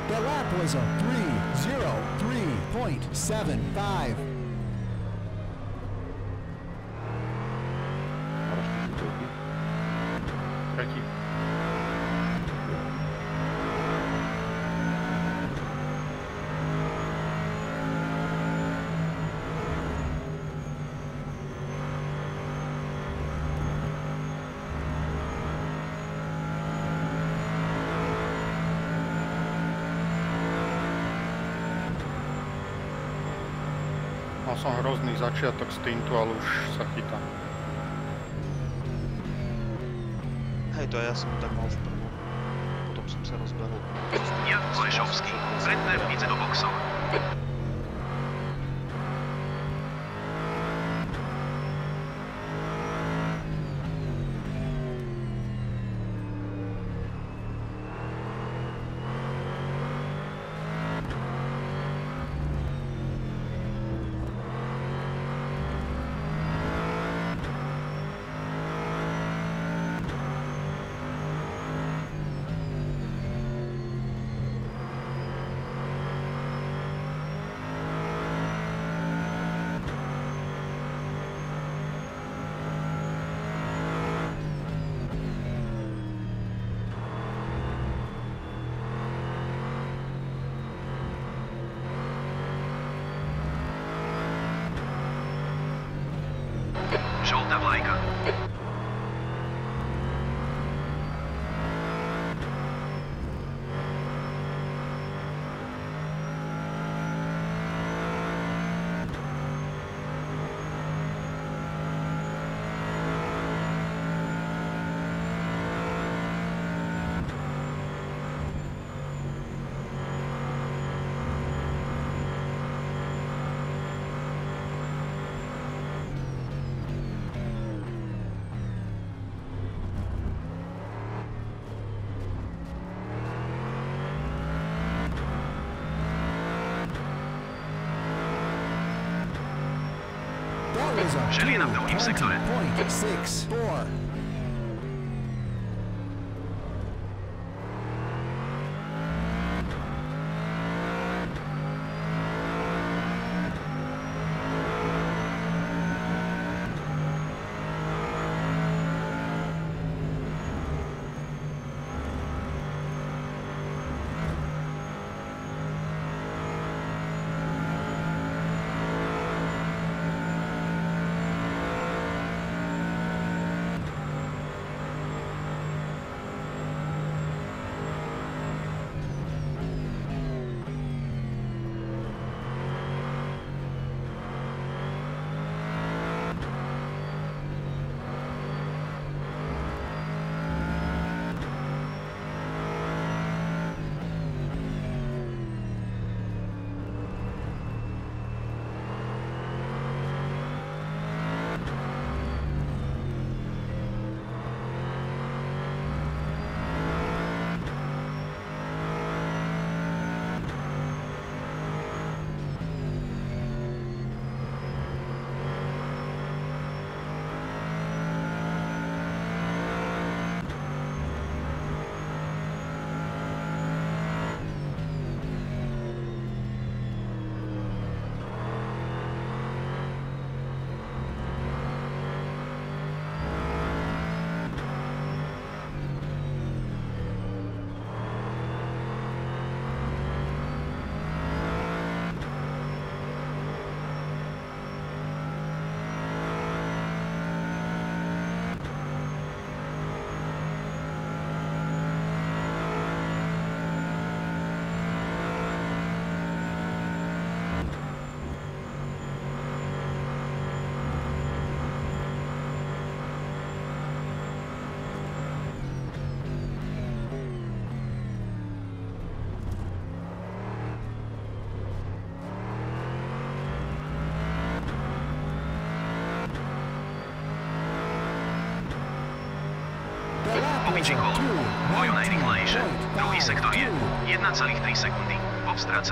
The lap was a 3:03.75. Tretí. Mal som hrozný začiatok stintu, ale už sa chytám. Hej, to ja som tak mal v prvom. Potom som sa rozbehol. Jan Olešovský, Bretner ide do boxov. Žoltá vlajka. Želina v druhým sektore. Obyčí kolo. Boju najrýchlejšie. Druhý sektor je 1,3 sekundy. Po strace.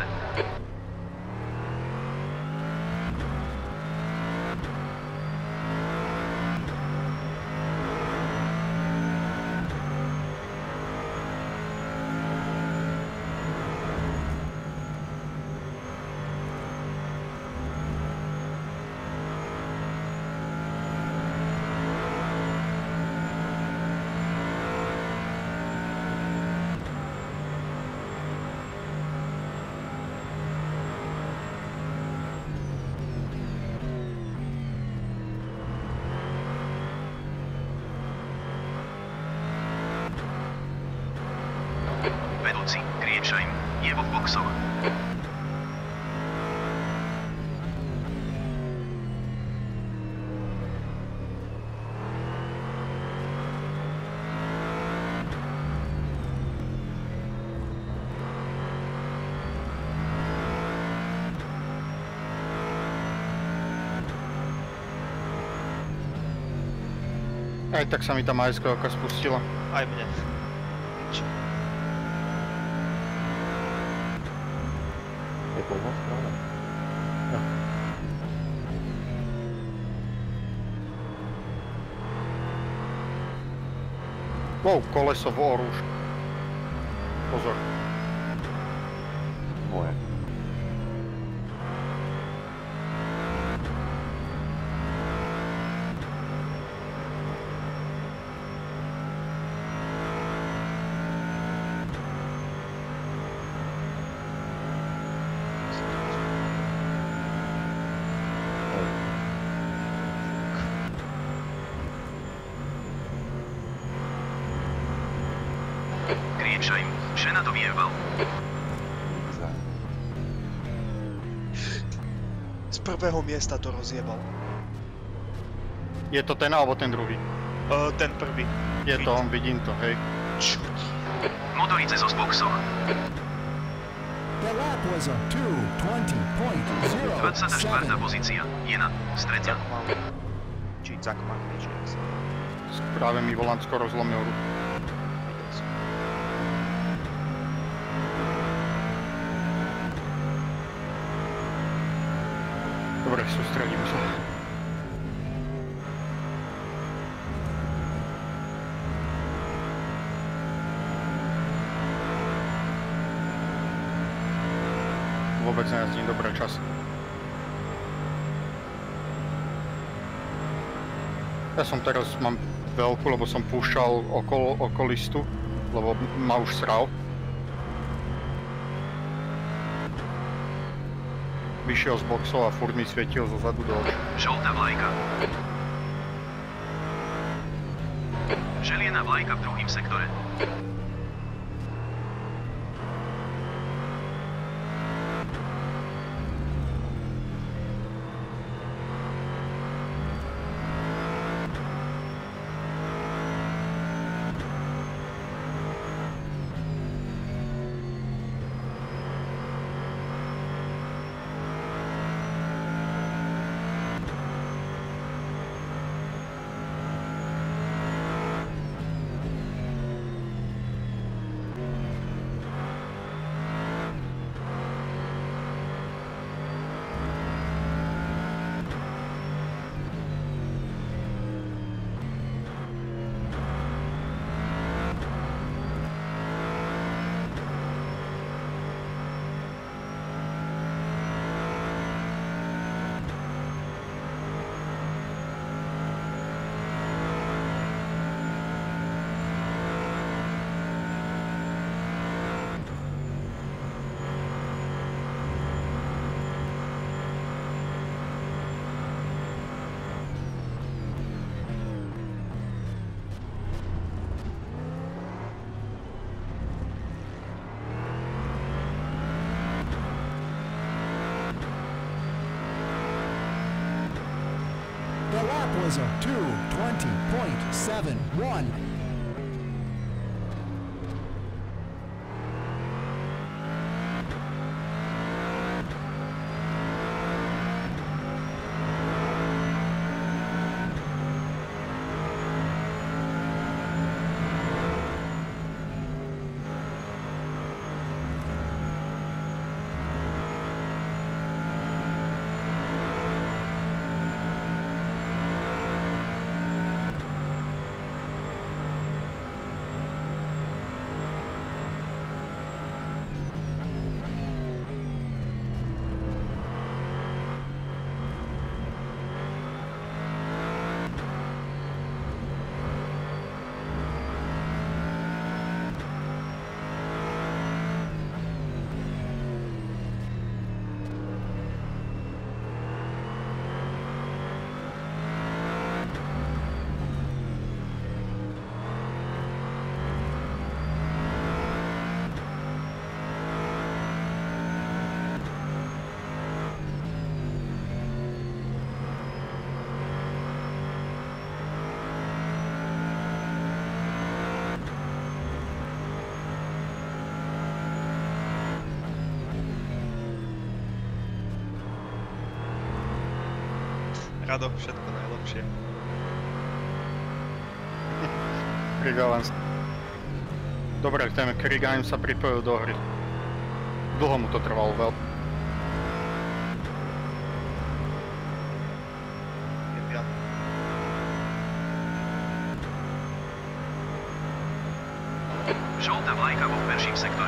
vedúci. Kriepsheim je vo boxoch. Aj tak sa mi tá majskovka spustila. Aj mne. Čo? Je pomoc práve? Wow, koleso v orúš. Pozor. Moje. Kriepsheim, žena to vyjebal. Z prvého miesta to rozjebal. Je to ten alebo ten druhý? Ten prvý. Je to on, vidím to, hej. Čo ti? Motorice zo boxoch. The lap was a 2:20.07. 24. pozícia. Je na strede. Zakmal. Či zakmal, niečo, jak sa... Práve mi volant skoro zlomil ruku. Videl som. Dobre, sústredím sa. Vôbec nejazdím dobré časy. Ja som teraz, mám veľkú, lebo som púšťal okolistu, lebo ma už sral. Vyšiel z boxov a furt mi svietil zo zadu do očí. Žltá vlajka. Želiená vlajka v druhým sektore. The lap was a 2:20.71. Kado, všetko najlepšie. Krigalan. Dobre, ten Krigalan sa pripojil do hry. Dlho mu to trvalo veľmi. Žltá vlajka vo perším sektore.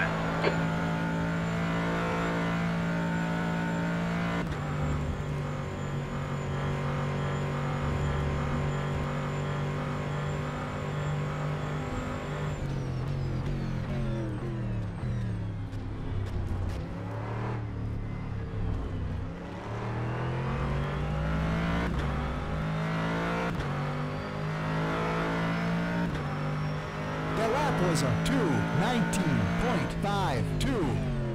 The lap was a 2:19.52.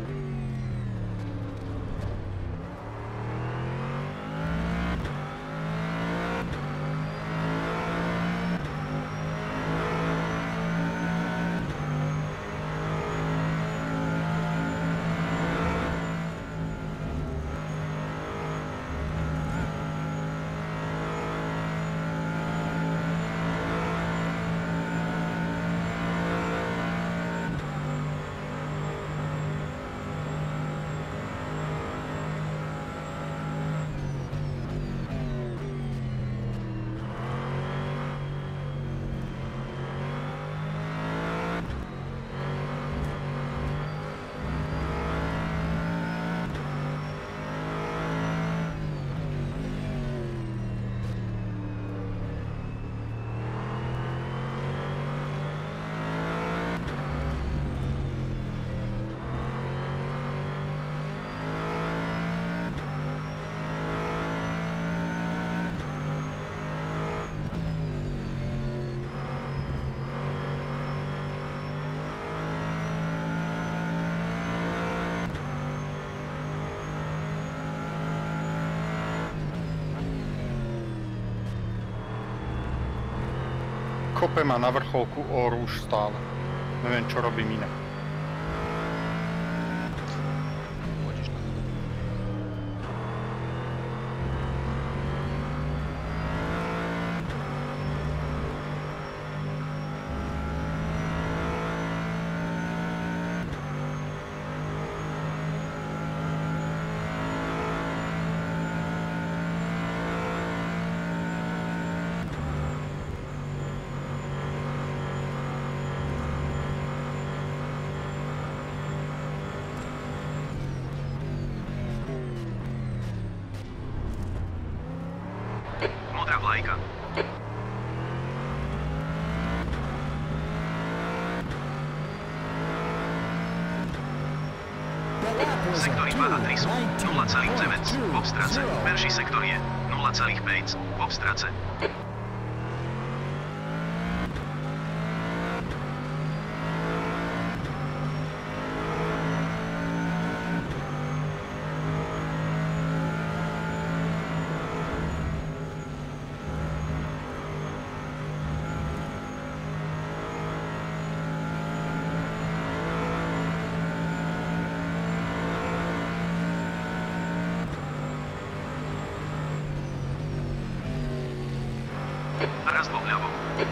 Kope ma na vrcholku o rúž stále. Neviem, čo robím inak. Pôjdeš na to. Modrá vlajka. The lap was a Sektory 2 a 3 sú 0,9 v obstrace. 2:19.0. Perší sektor je 0,5 v obstrace. A raz vľavo.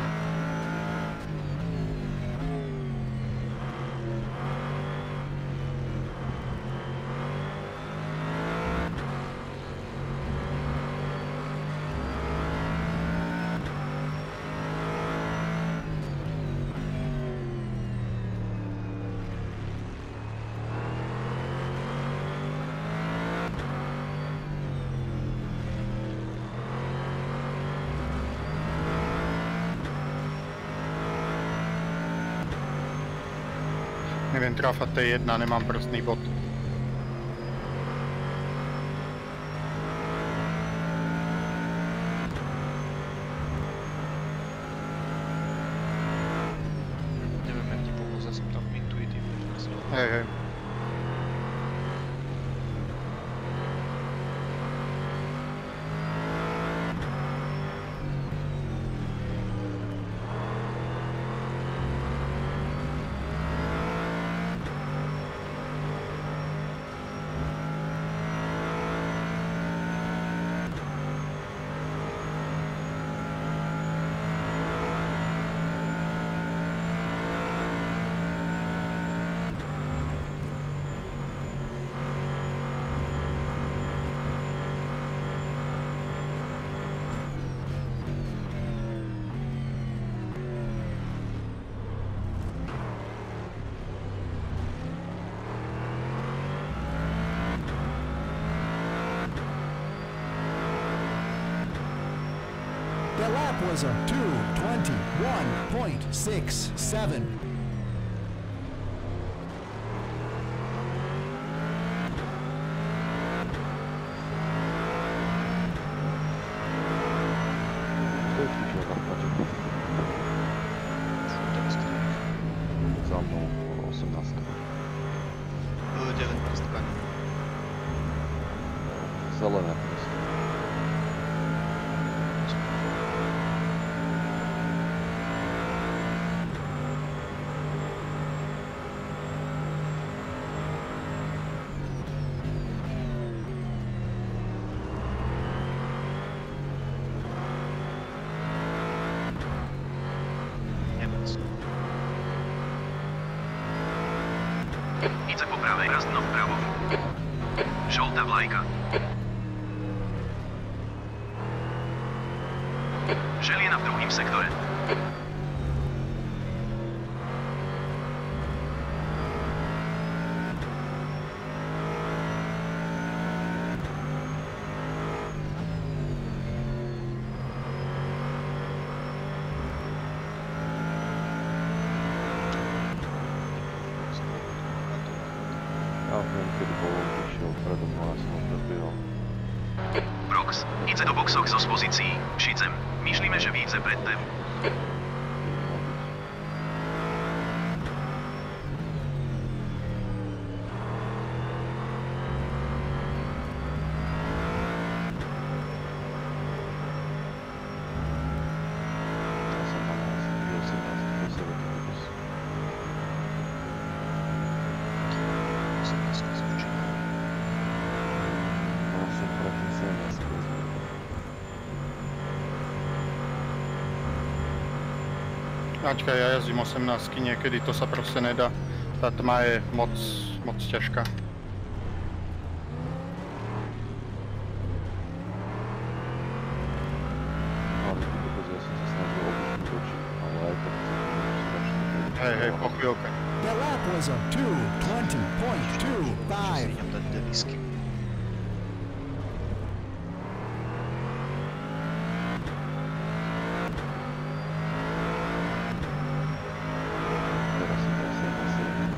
Neviem trafať T1, nemám prstný bod. Neviem, jak ti pomôcť, ja som tam intuitívne myslel. Hej, hej. The lap was a 2:21.67. Kto już mi się zachodził? Teraz to Za mną o 18. były 19 koni. Zelene to jest. Niemiec. Idź po prawej, raz dno w prawo. Żółta vlajka. Želina v druhým sektore. Ja wiem kiedy połączyć się predo mną, ja som odrobił. Brox, idź do boxok zo z pozícií. Šicem, myšlíme, že více pred tebou. Ja som tam asi 18 do 7 plus. Sowiecka zvučí. Ja som profesionálne skôzil. Ačka, ja jazdím 18, niekedy to sa proste nedá. Tá tma je moc ťažká. Ale ty kokos, ja som sa snažil obyšnúť oči, ale aj tak som strašne Hej, po chvíľke. The lap was a 2:20.25. Idem dať devisky. Teraz som presne na 7.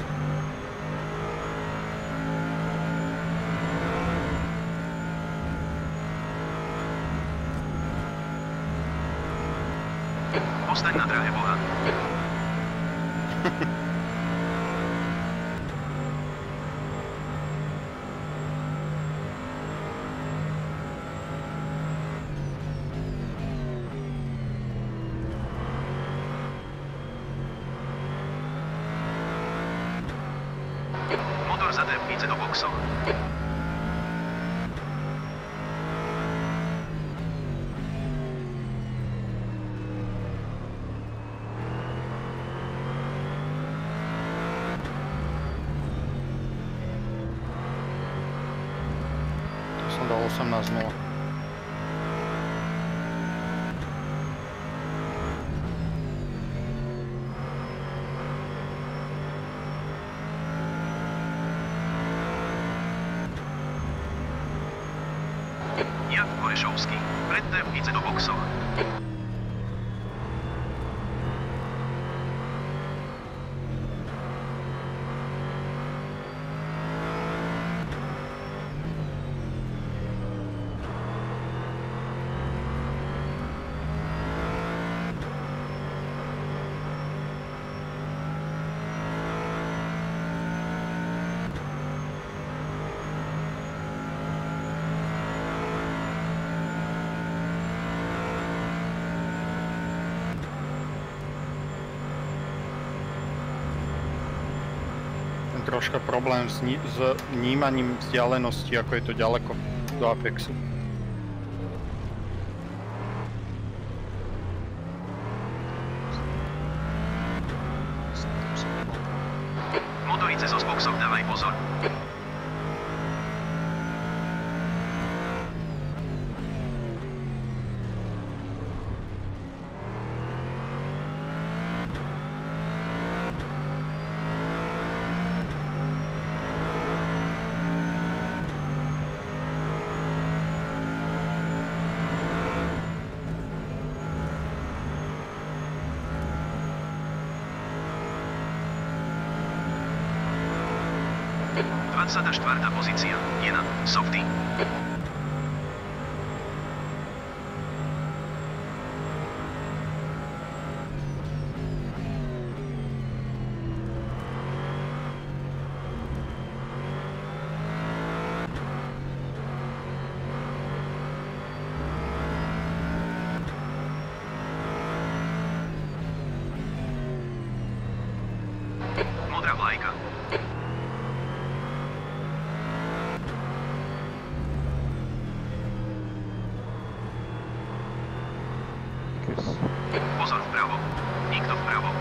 Postaň na dráhe Boha. Motor za tebou, idź do boxov. Som dal 18:0. Jak Orešovský. Pred tebou, idź do boxov. Troška problém s vnímaním vzdialenosti, ako je to ďaleko do Apexu. Motorice zo boxov, dávaj pozor. 24. pozícia. Jena, Softy. Modrá vlajka. Kiss. Pozor vpravo. Nikto vpravo.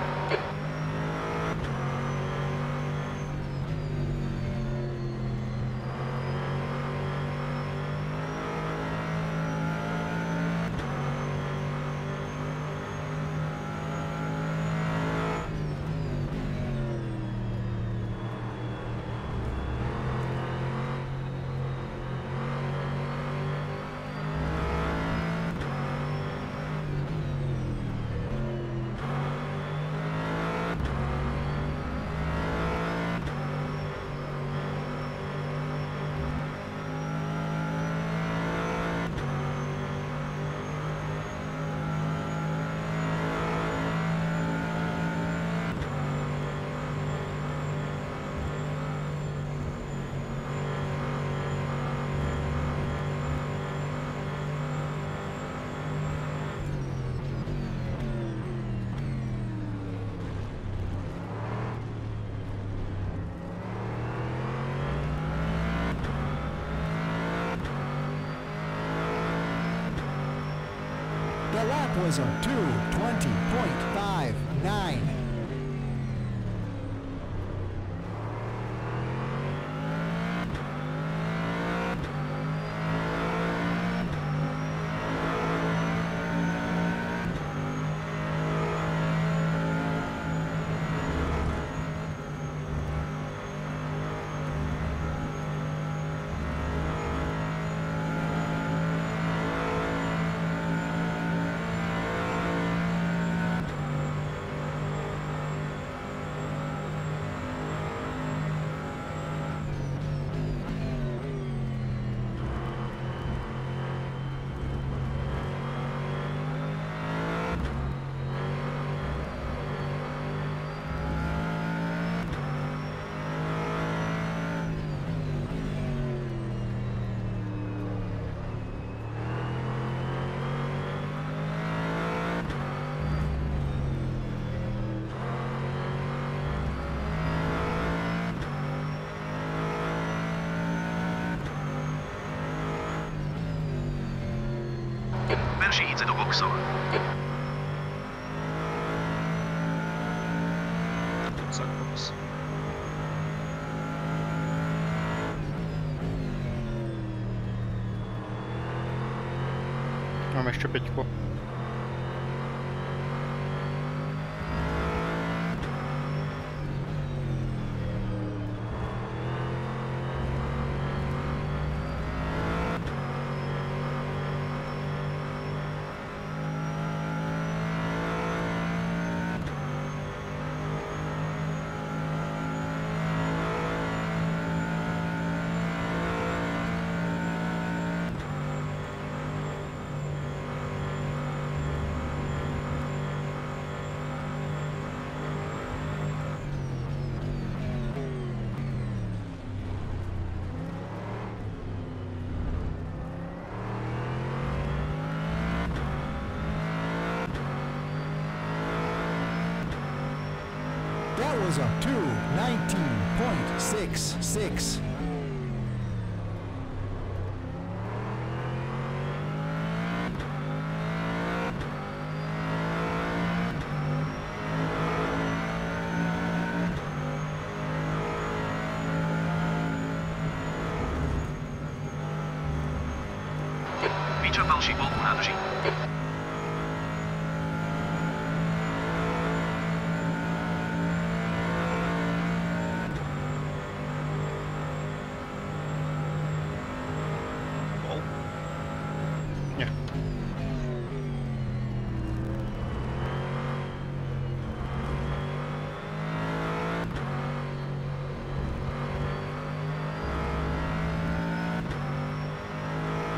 The lap was a 2:20.59. Perší ide do boxov. Rucksack box. Mám ešte 5. That was a 2:19.66. Vyčerpal šibolku nádrží. Nie.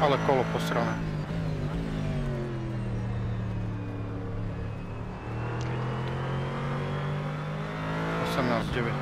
Ale kolo posrané. Osemnásť 9.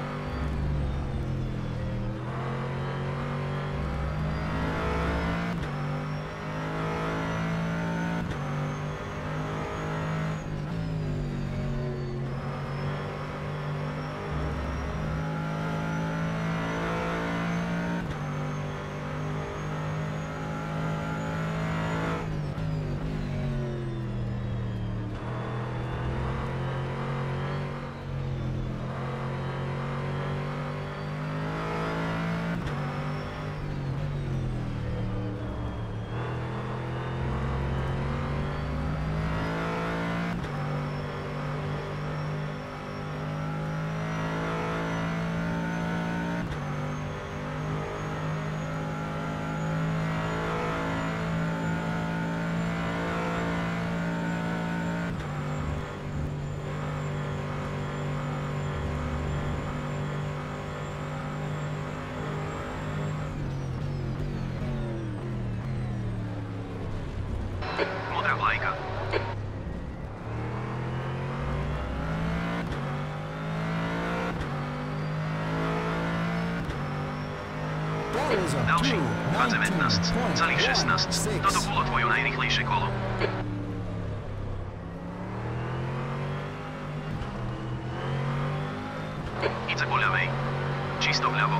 Modrá vlajka. Ďalší, 2:19,16. Toto bolo tvoje najrýchlejšie kolo. Idze po ľavej. Čisto vľavo.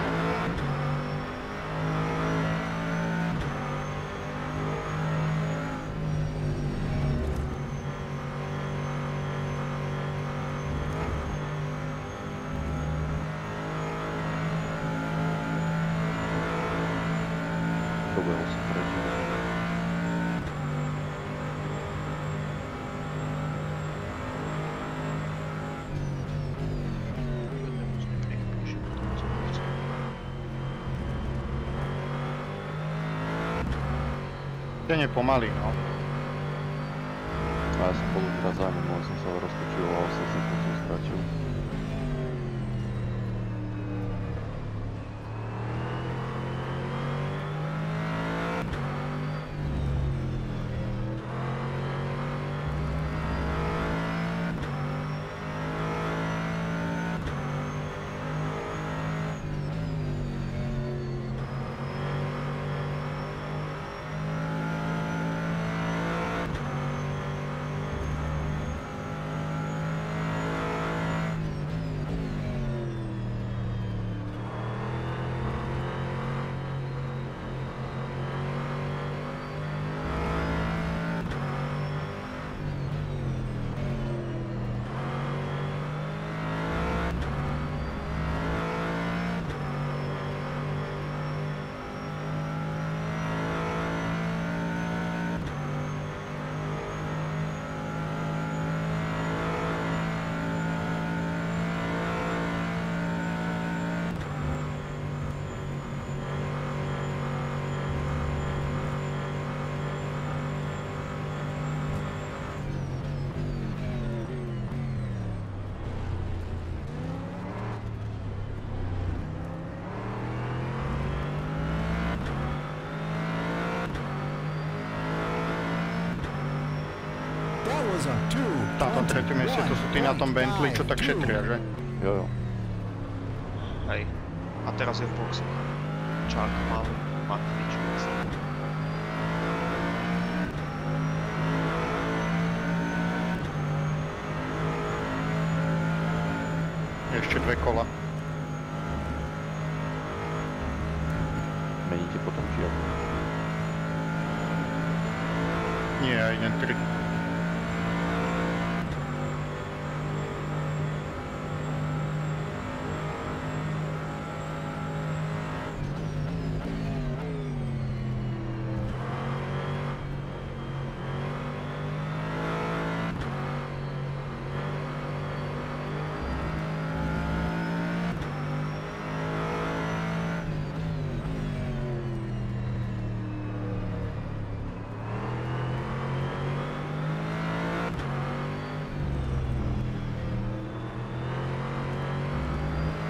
Dobehol som tretí. Ten je pomalý, no. A ja som bol už raz za ním, ale som sa roztočil a 8 sekúnd som stratil. Táto tretie mieste, to sú tí na tom Bentley, čo tak šetria, že? Jo. Hej. A teraz je v boxe. Čák mal Matvičku. Ešte 2 kola. Meníte potom či ako? Nie, ja idem 3.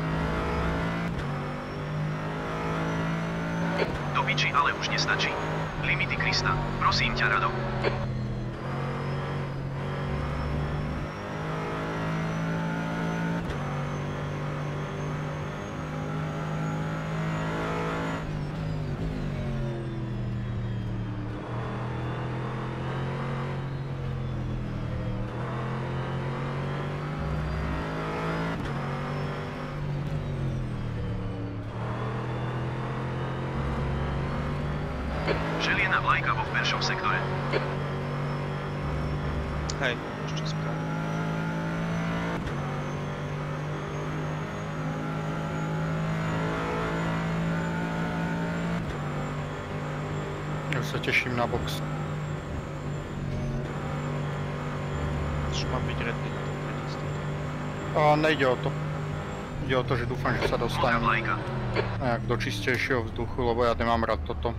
Do piči, ale už nestačí. Limity Krista. Prosím ťa, Rado. Želiená vlajka vo Peršov sektore. Hej, ešte správne. Ja sa teším na box. Že mám byť ready na to predísť. Nejde o to. Ide o to, že dúfam, že sa Modrá dostanem vlajka. nejak do čistejšieho vzduchu, lebo ja nemám rád toto.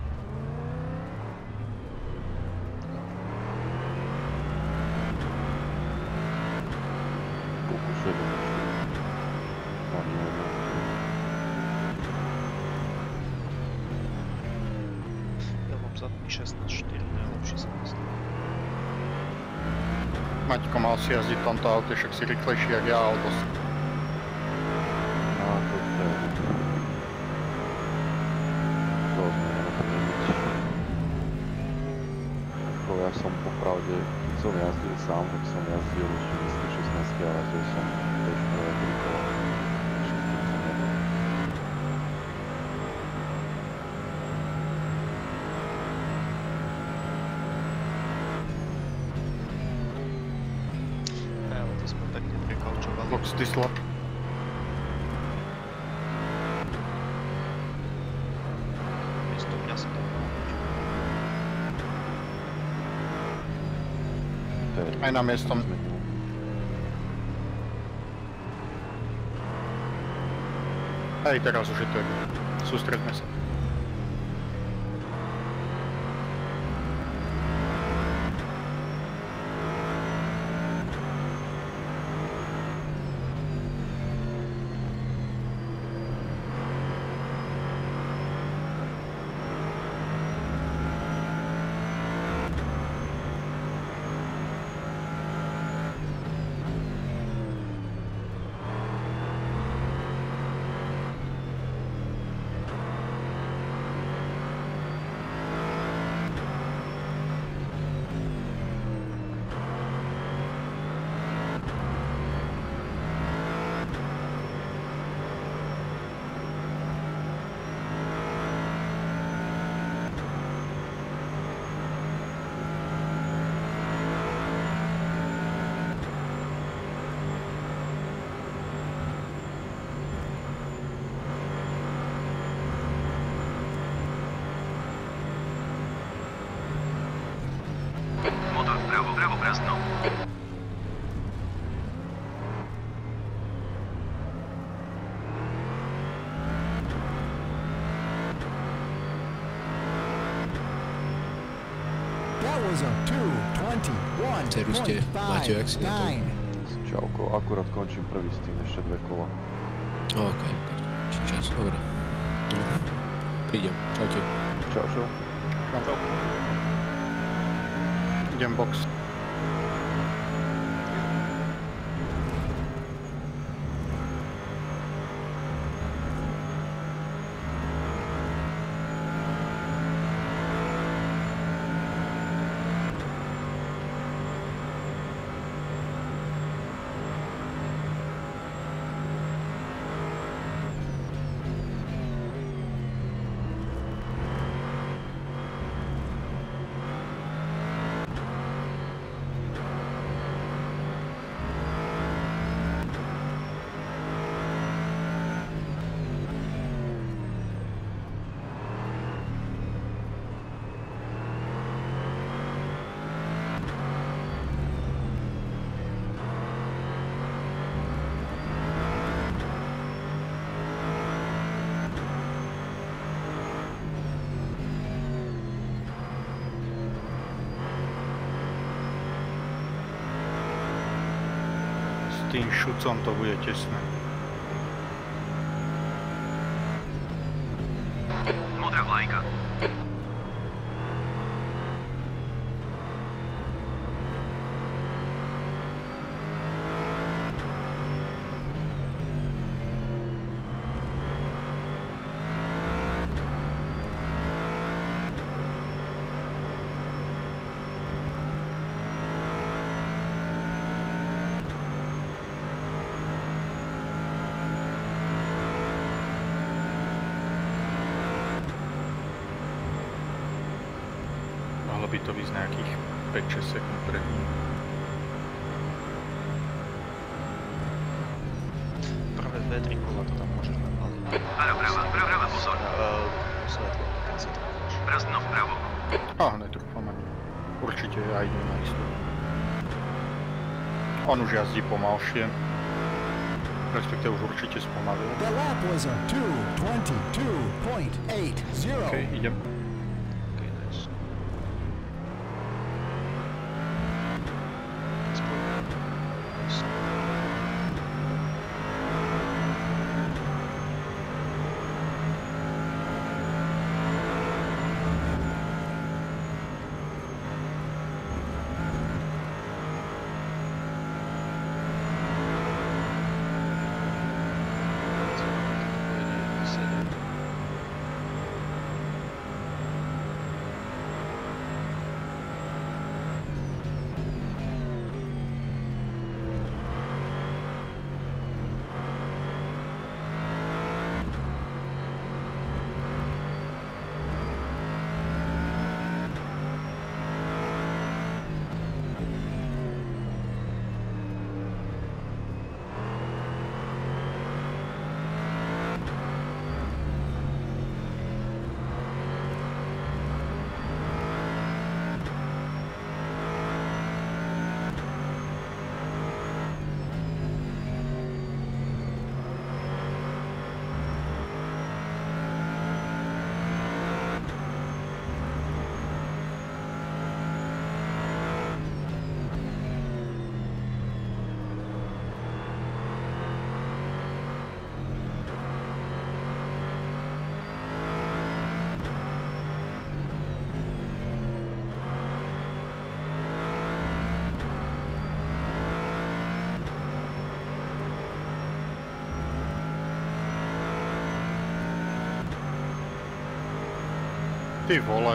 Pokus 7. Ja mám zadný 16.4, najlepší sa myslím. Maťko mal si jazdiť v tomto aute, však si rýchlejší jak ja, alebo To je... To sme nemohli. Ako ja som popravde, keď som jazdil sám, tak som jazdil ešte myslím 16 a jazdil som tiež prvé 3 kola. Ešte s tým som nebol. Ale to sme pekne prekaučovali. box dislap. Miesto mňa sa tam To je... Aj na miesto. Hej, teraz už je to jedno. Sústredme sa. Motor vpravo, vpravo, prázdno. That was a 2:21.59. Ceruste, Maťo, jak si na tom? Čauko, akurát končím prvý s tým, ešte 2 kola. OK, tak či čas, dobre. No, prídem, čaute. Čau, čau. Idem box. Tým šucom to bude tesné. Modrá vlajka. Mohlo by to ísť nejakých 5-6 sekúnd pred ním. Prvé 2-3 kola to tam môžeš napaliť. Prava, pozor. Svetlo, keď si to máš. Brzdno vpravo. Netrúfam ani. Určite ja idem na istú. On už jazdí pomalšie. Respektíve už určite spomalil. The lap was a 2:22.80. OK, idem. OK, nice. Ty vole.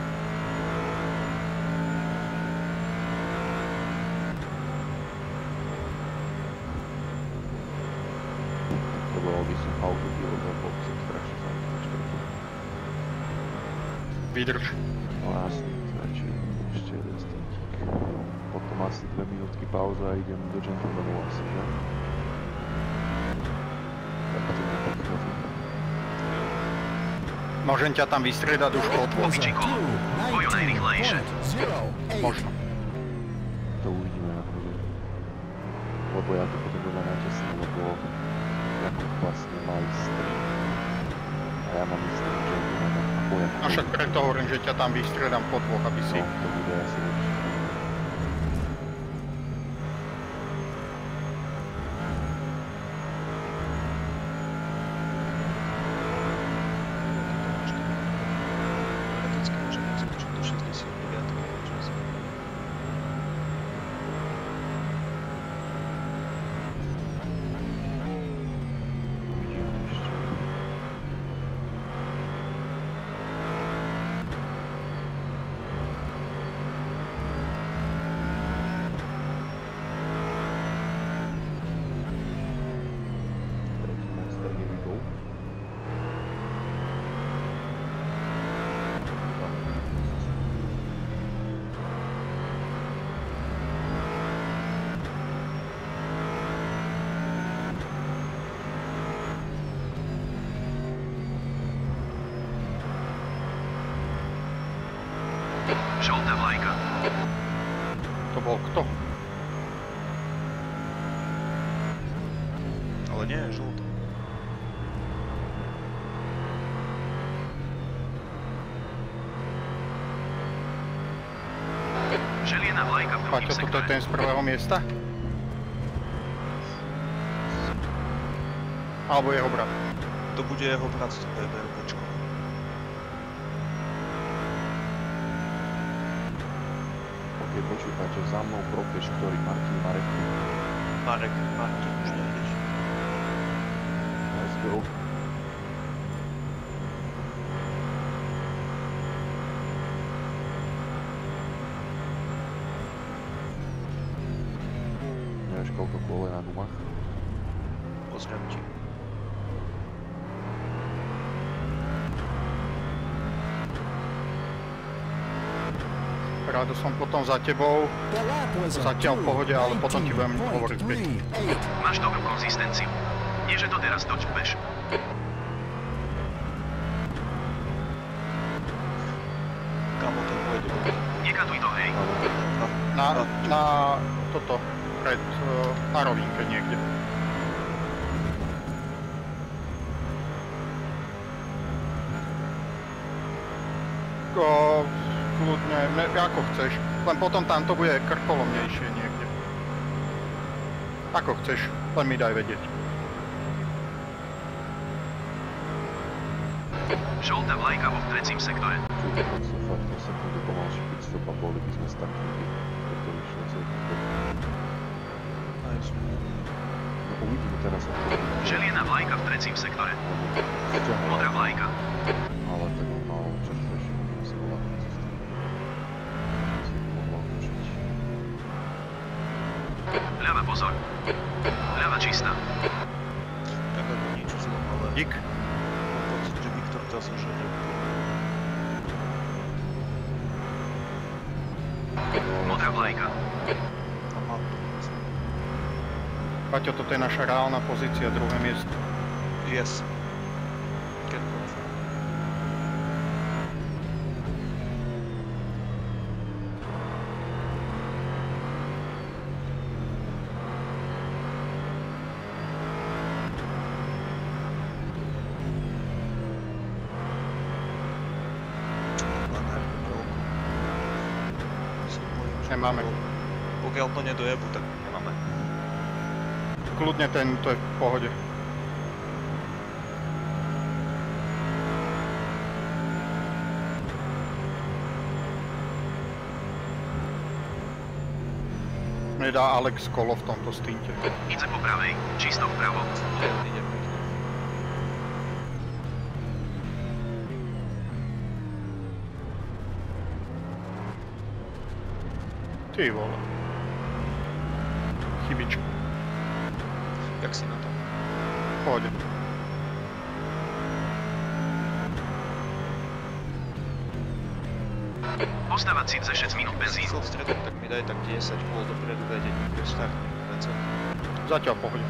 To bolo by som auto bylo do boxe, strašne sa mi to štrpil. Vydrž. No jasne, radšej ešte jeden stintík. Potom asi 2 minútky pauza a idem do gentlemanu asi, že? Tak to nepochádza. Môžem ťa tam vystriedať už po dvoch. Obyčí kolo. Boju najrýchlejšie. Možno. To uvidíme akože. Lebo ja to potrebujem natesnať, lebo Jakub vlastne má ísť stream. A ja mám ísť stream gentlemana a po Jakubu. A však preto hovorím, že ťa tam vystriedam po dvoch, aby si... No, to bude asi lepšie. Teoreticky môžeme skočiť do 69 čas. Uvidíme ešte. Tretí monster, here we go. Žltá vlajka. To bol kto? Ale nie je žltá. Želiená vlajka v druhým Paťo, toto je sektore. ten z prvého miesta? Alebo jeho brat? To bude jeho brat, to je BLPčko. Ok, počúvajte, za mnou Prokeš, ktorý Martin Marek. Marek, už nejdeš. Let's go. Nevieš, koľko kôl je na gumách? Pozriem ti. Rádo som potom za tebou. The lap was a Zatiaľ v pohode, ale potom ti budem hovoriť späť. 2:19.38. Máš dobrú konzistenciu. Nie, že to teraz dočupeš. Kamo to pôjde? Nekatuj to, hej. Na toto, na rovinke niekde. Kľudne, ako chceš. Len potom tam to bude krkolomnejšie niekde. Ako chceš, len mi daj vedieť. Žoltá vlajka vo trecím sektore. Čiže to sú fakt o sekundu pomalší pitstop a boli by sme startnutí, preto vyšlo celý pek. No uvidíme teraz ako to bude. Želiená vlajka v trecím sektore. Modrá vlajka. Ale tak on mal čerstvejšie, budeme si volať na cestu. Si mohla učiť. Ľava pozor. Ľava čistá. Tak ako niečo zlom, ale... Dík. Mám pocit, že Viktor zase žerie. Modrá vlajka. Tam mám to. Paťo, toto je naša reálna pozícia, druhé miesto. Yes. Get confirmed. Nemáme. Pokiaľ to nedojebu, tak nemáme. Kľudne to je v pohode. Nedá Alex kolo v tomto stinte. Idze po pravej. Čisto vpravo. Ide pekne. Ty vole. Chybička. Jak si na to? V pohode. Postavať si za 6 minút benzín. Chcel v stredu, tak mi daj tak 10 kôl dopredu vedieť, kde štartný vecel. Zatiaľ v pohode.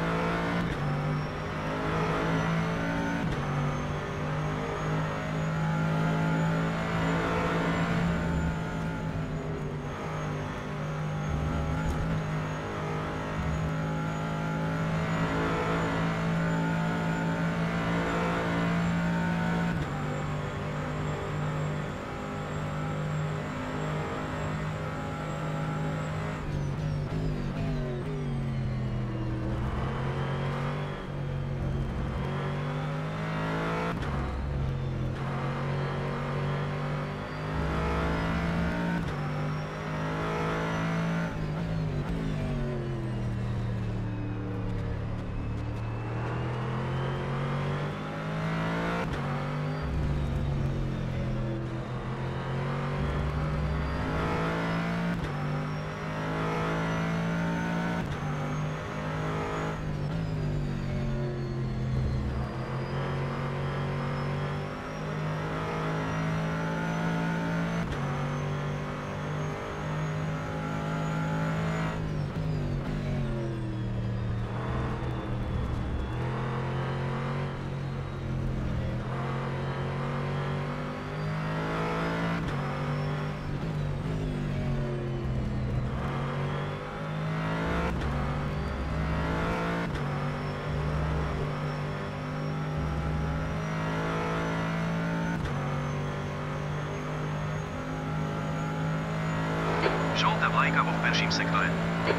Žoltá vlajka vo perším sektore.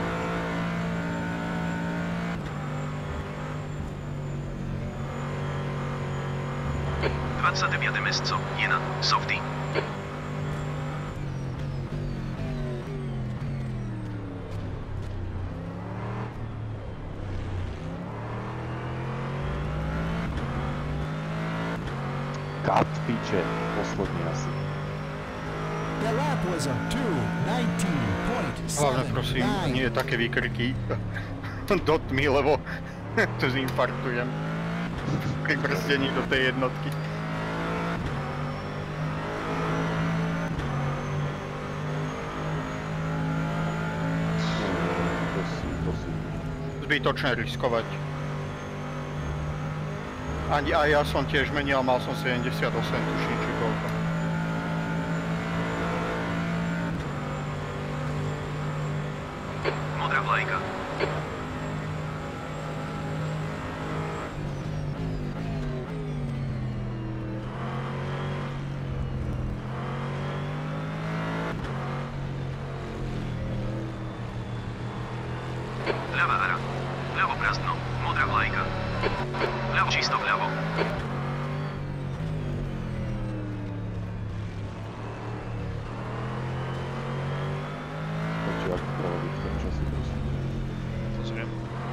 Dvadsaťdeviate mesco, Jena, Softy. Kat piče, posledný asi. The lap was a 2:19.79. Hlavne prosím, nie také výkriky do tmy, lebo to zinfarktujem pri brzdení do tej jednotky. zbytočné riskovať. Ani aj ja som tiež menil, mal som 78, tuším, či koľko. Modrá vlajka. Ľava hra. Ľavo prázdno. Modrá vlajka. Ľavo čisto vľavo. Takže ak vpravo byť ten časy prosím. Pozriem.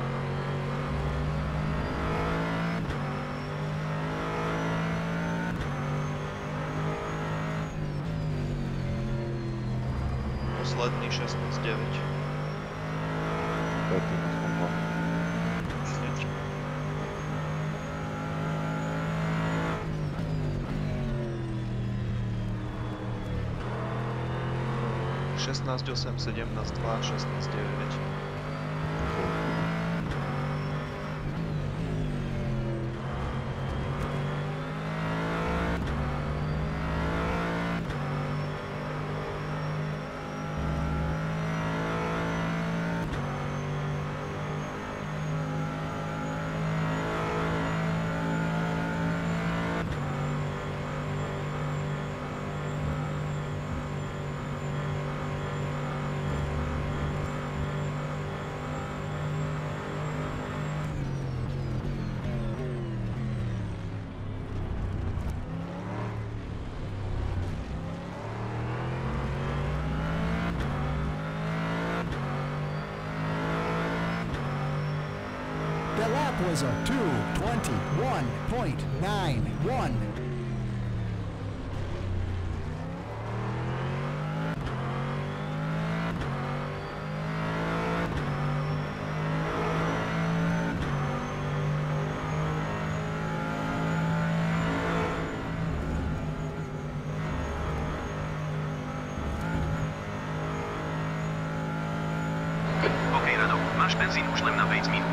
Posledný 16.9. Predtým aspoň dva. Hneď. Šestnáct 8, 17 2, 16 9. The lap was a 2:21.91. OK, Rado, máš benzín už len na 5 minút.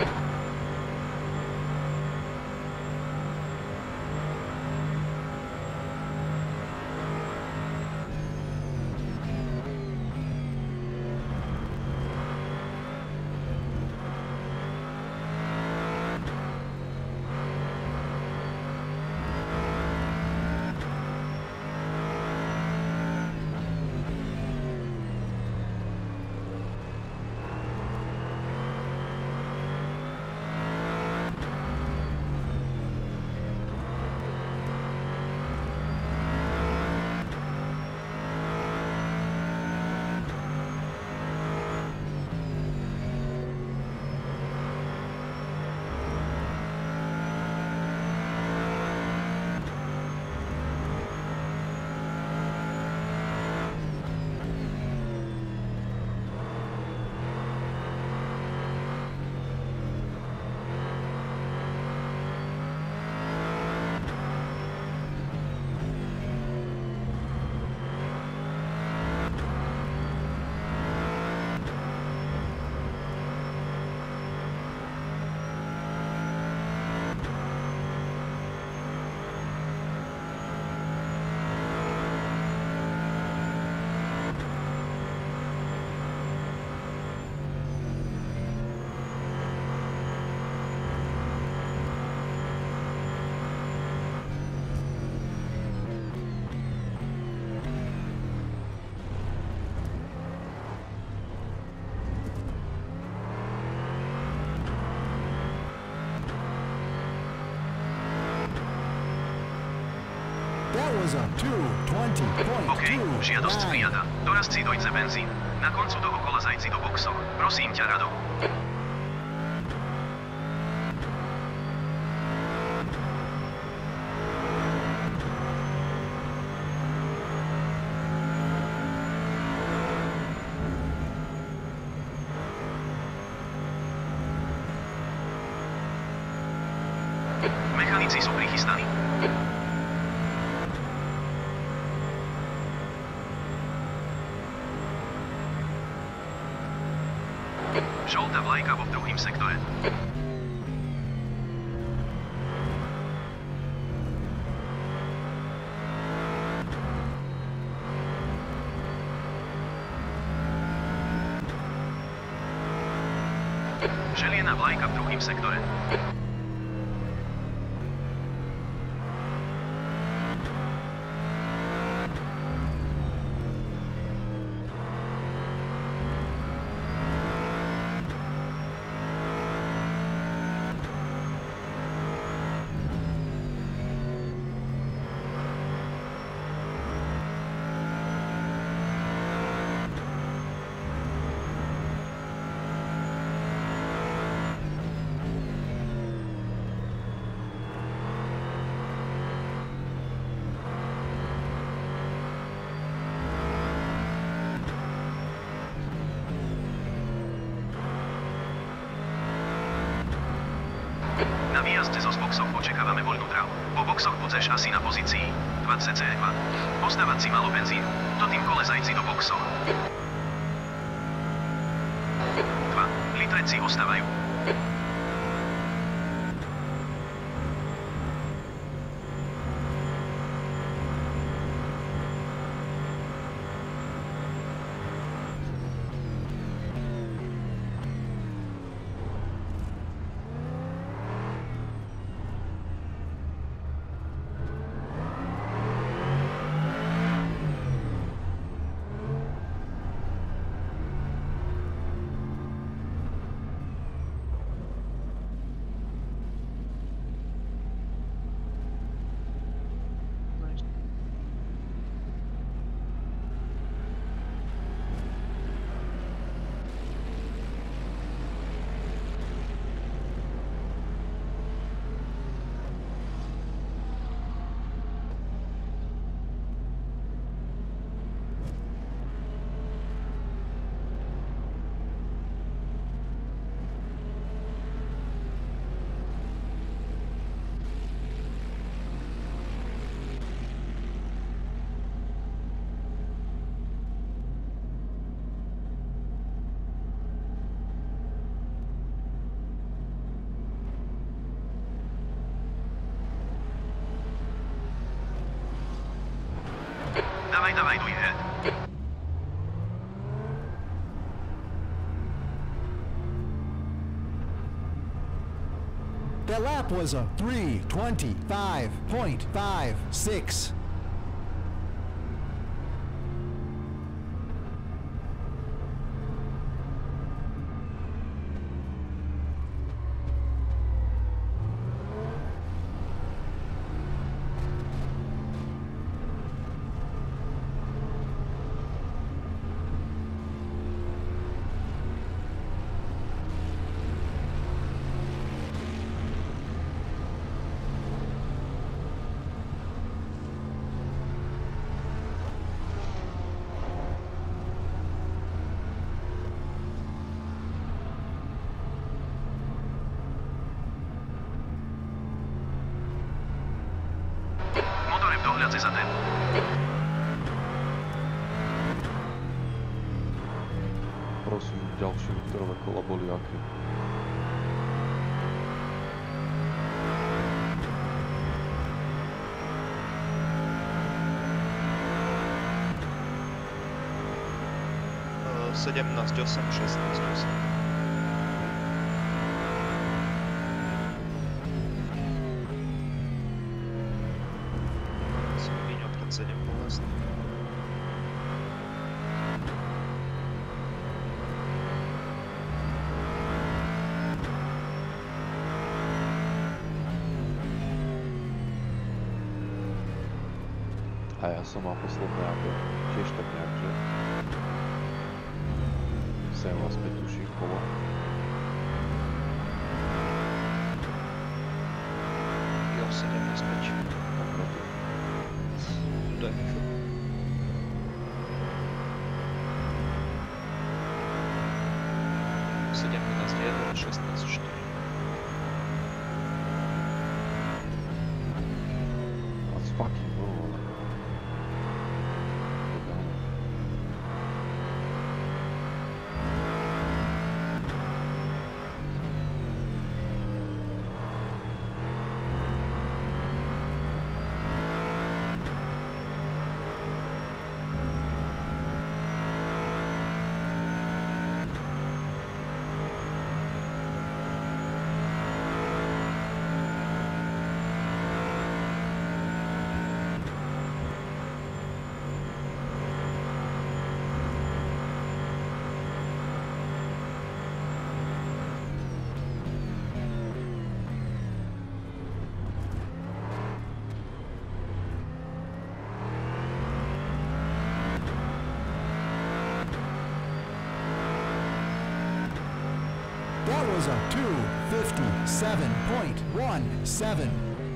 That was a 2:20.2. OK, žiadosť prijata. Doraz si dojď za benzín. Na koncu toho kola zajci do boxov. Prosím ťa, Rado. Mechanici sú prichystaní. Žoltá vlajka vo v druhý druhým sektore. Želiená vlajka v druhým sektore. Na výjazde zo boxov očakávame voľnú travu. Po boxoch budeš asi na pozícii 20C2. Postávať si malo benzínu. To tým kolezajci do boxov. 2 litreci ostávajú. Dávaj, duj head. That lap was a 3:25.56. Dohľadze za ten. Prosím, ďalšie ktoré kola boli aké. Uh, 17.8, 16.8. A ja som mal posledné ako tiež tak nejak, že? Sem vás tuším kolo. Jo, 17.5. Oproti. Daj mi chvíľu. That's fucking wrong. That was a 2:57.17.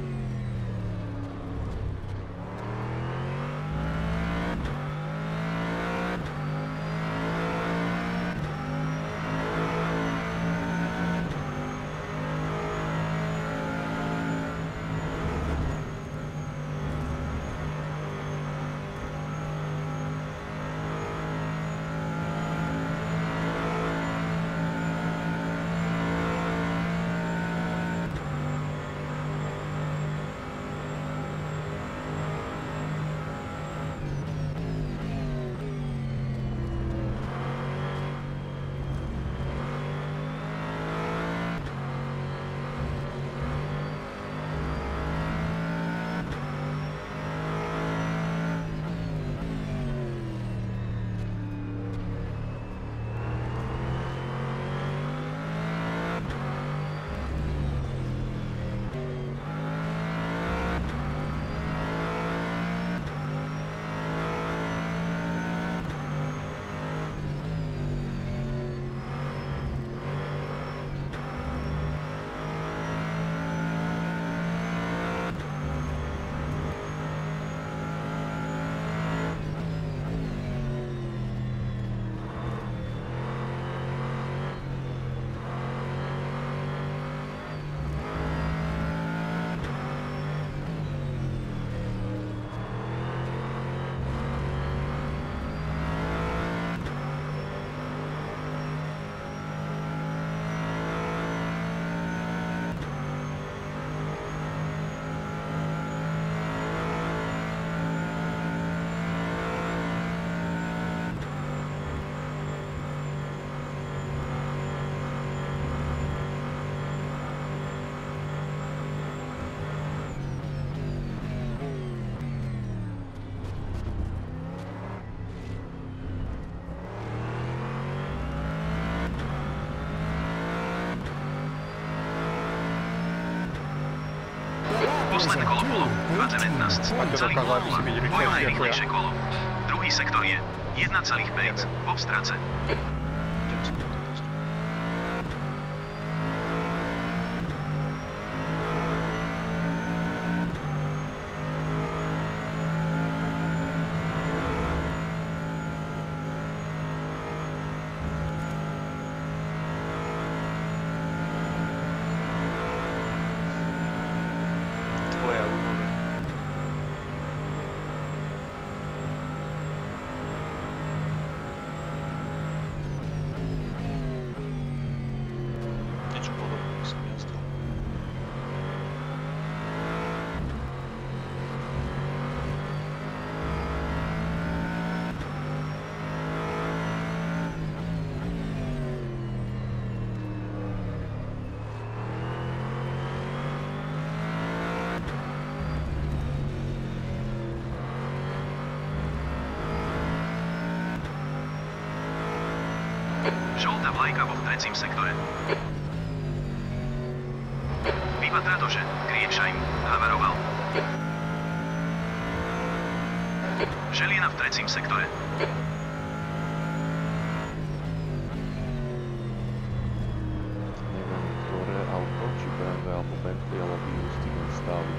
Posledné kolo bolo 2.19. A to Celý dokázal kolo by si byť bolo rýchlejší ako ja. najrýchlejšie kolo. Druhý sektor je 1,5 vo vstrace. Idem sa na to dostať. Tvoja úloha. Niečo podobné som jazdil. Žltá vlajka vo trecím sektore. Vypadá to, že Kriečheim havaroval. Želiena v trecím sektore. Neviem, ktoré auto, či BMW alebo Bentley, ale vyústi len stáli.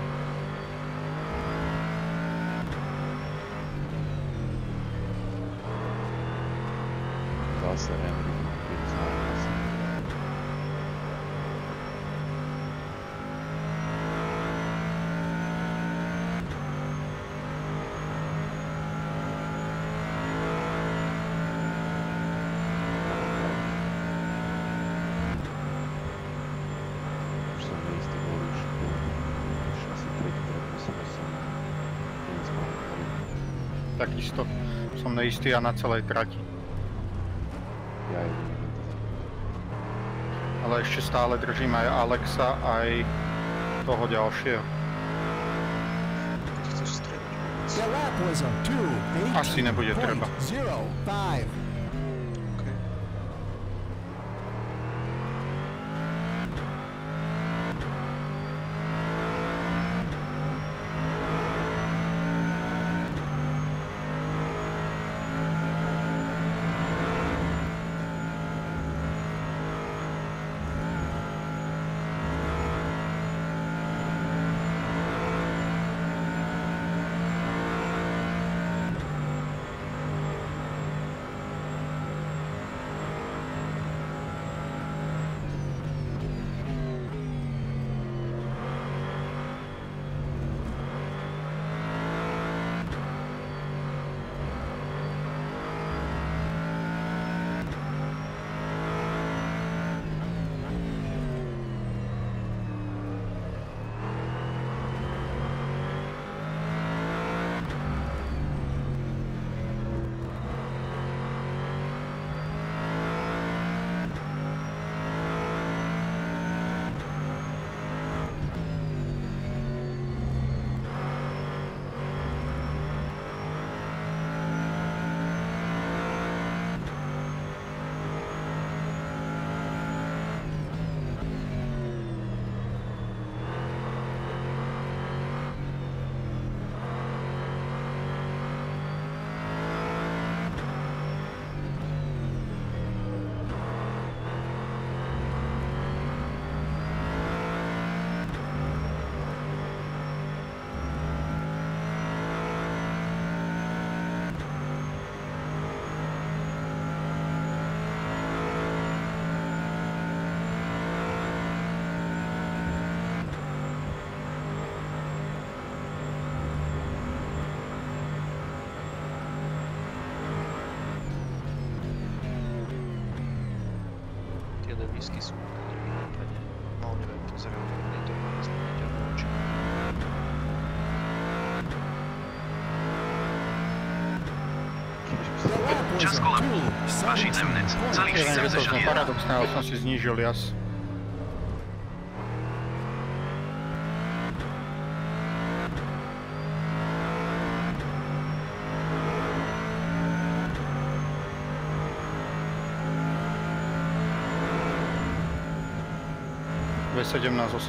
Zase Henry, keď zájme. Už som neistý, bol už asi 3.38. Takisto som neistý a na celej trati. Ja jediný viem to Ale ešte stále držím aj Alexa, aj toho ďalšieho. Keď chceš stredať vôbec. The lap was a Asi nebude treba. 2:18.05. OK. blízky sú. No neviem, pozerám na monitor, ale zmeníte oči. The lap was Čas a kola bol. Vaši 2:17.3. temnec. Celých Neviem, že to 40 som minút. paradoxné, ale som si znížil jas. V17.8.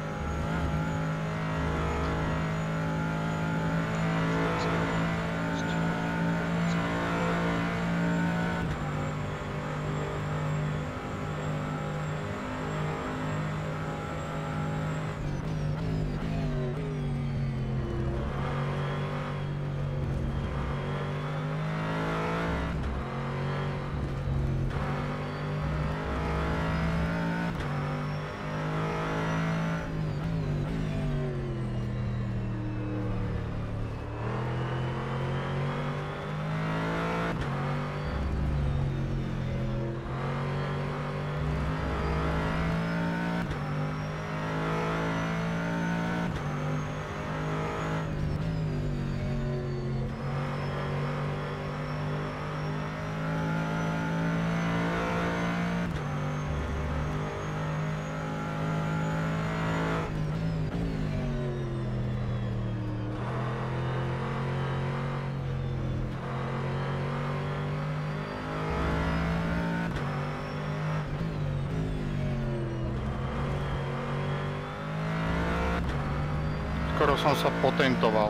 Skoro som sa potentoval.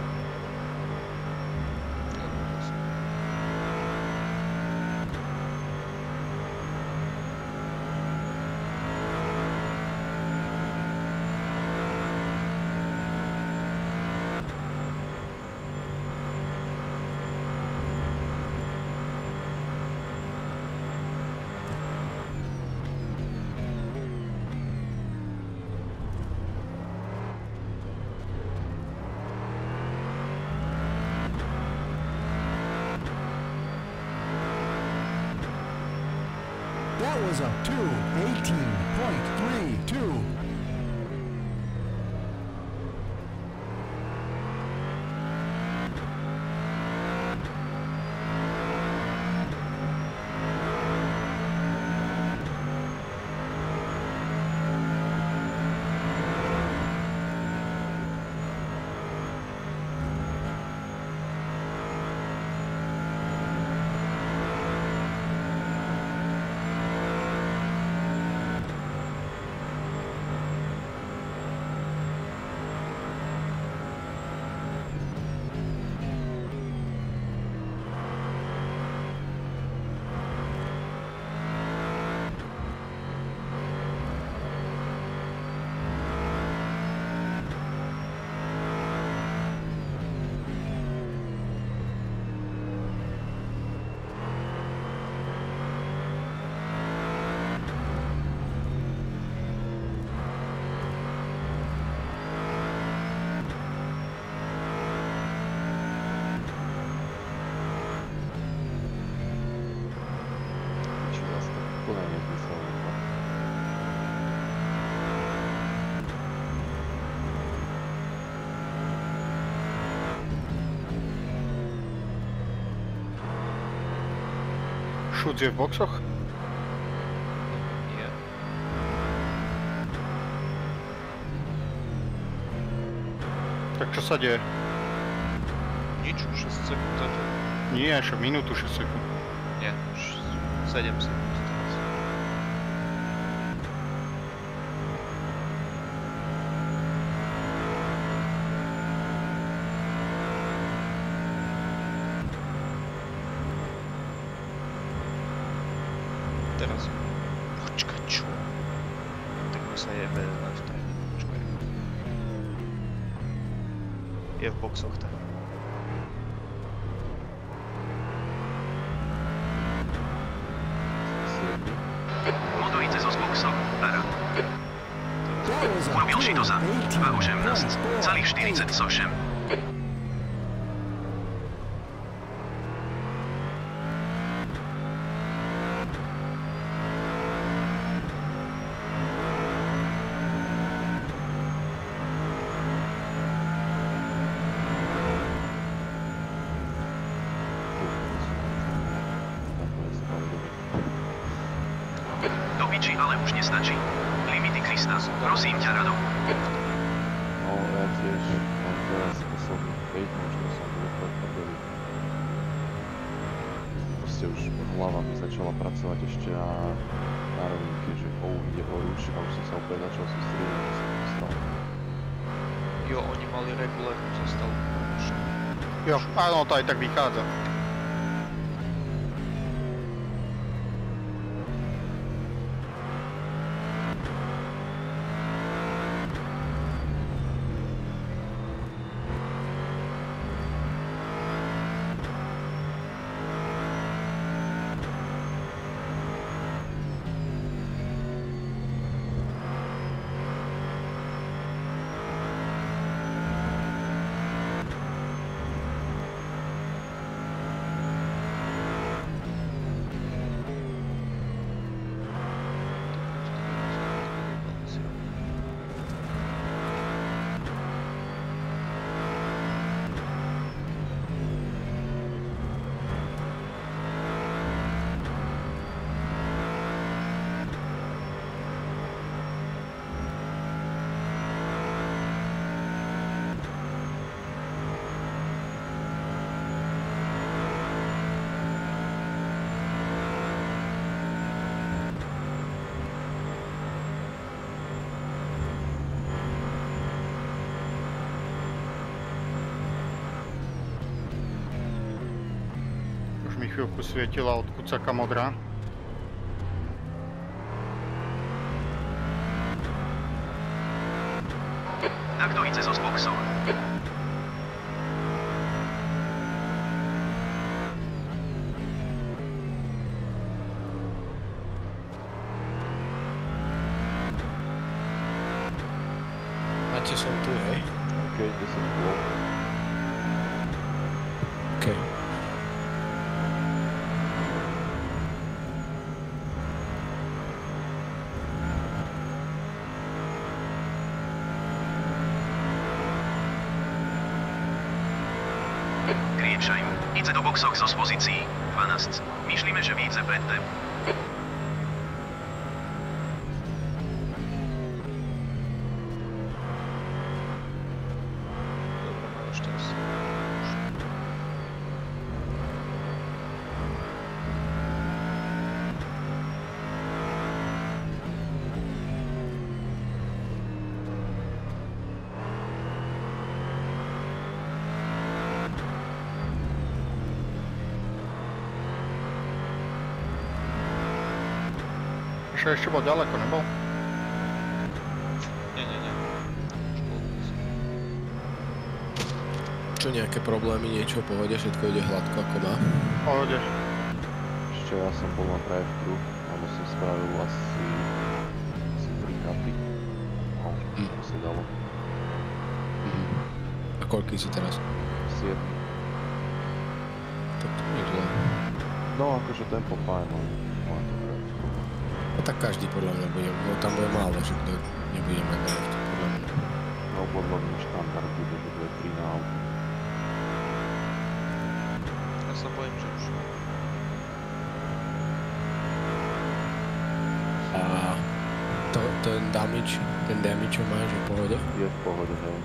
That was a 2:18.32. Či zase to úplne nezmysel. Šuc je v boxoch? Nie. Tak čo sa deje? Nič, 6 sekúnd za to. Nie, však minútu 6 sekúnd. Nie, 7 sekúnd teraz. Teraz. Počkaj, čo? Tak mi sa jebe lifetime. Počkaj. Je v boxoch tak. Motorice zo boxov. Para. That was a Urobil si to za 2:18. 2:18.8. Celých 48. bezpečí, ale už nestačí. Limity Krista, prosím ťa, Rado. No, ja tiež mám teraz posledných 5, možno som bol prdeli. Proste už hlava mi začala pracovať ešte na rovinke, že ide o ruš a už som sa opäť začal sústrediť, že som dostal. Jo, oni mali regulárnu zastavku. Jo, áno, to aj tak vychádza. Chvíľku svietila od kucaka modrá. Tak to ide zo boxov. Máte som tu, hej? OK, 10 bol. OK. Kriepsheim, ide do boxov zo pozícií 12. Myslíme, že vyjde pred teb. Dobre, máš teraz. Ešte bol ďaleko, nebol? Nie. Už bol. Čo nejaké problémy, niečo v pohode, všetko ide hladko ako má. Pohode. Ešte ja som bol na drive-thru, alebo som spravil asi 3 kapy. No, to sa dalo. A koľký si teraz? 7. Tak to nie je zle. No akože tempo fajn, ale má to drive. No tak každý podľa mňa bude, no tam bude málo, že kto nebude mať drive, podľa mňa. No podľa mňa štandard bude, že bude 3 na auto. Ja sa bojím, že už. A ten damage, čo máš, je v pohode? Je v pohode, hej.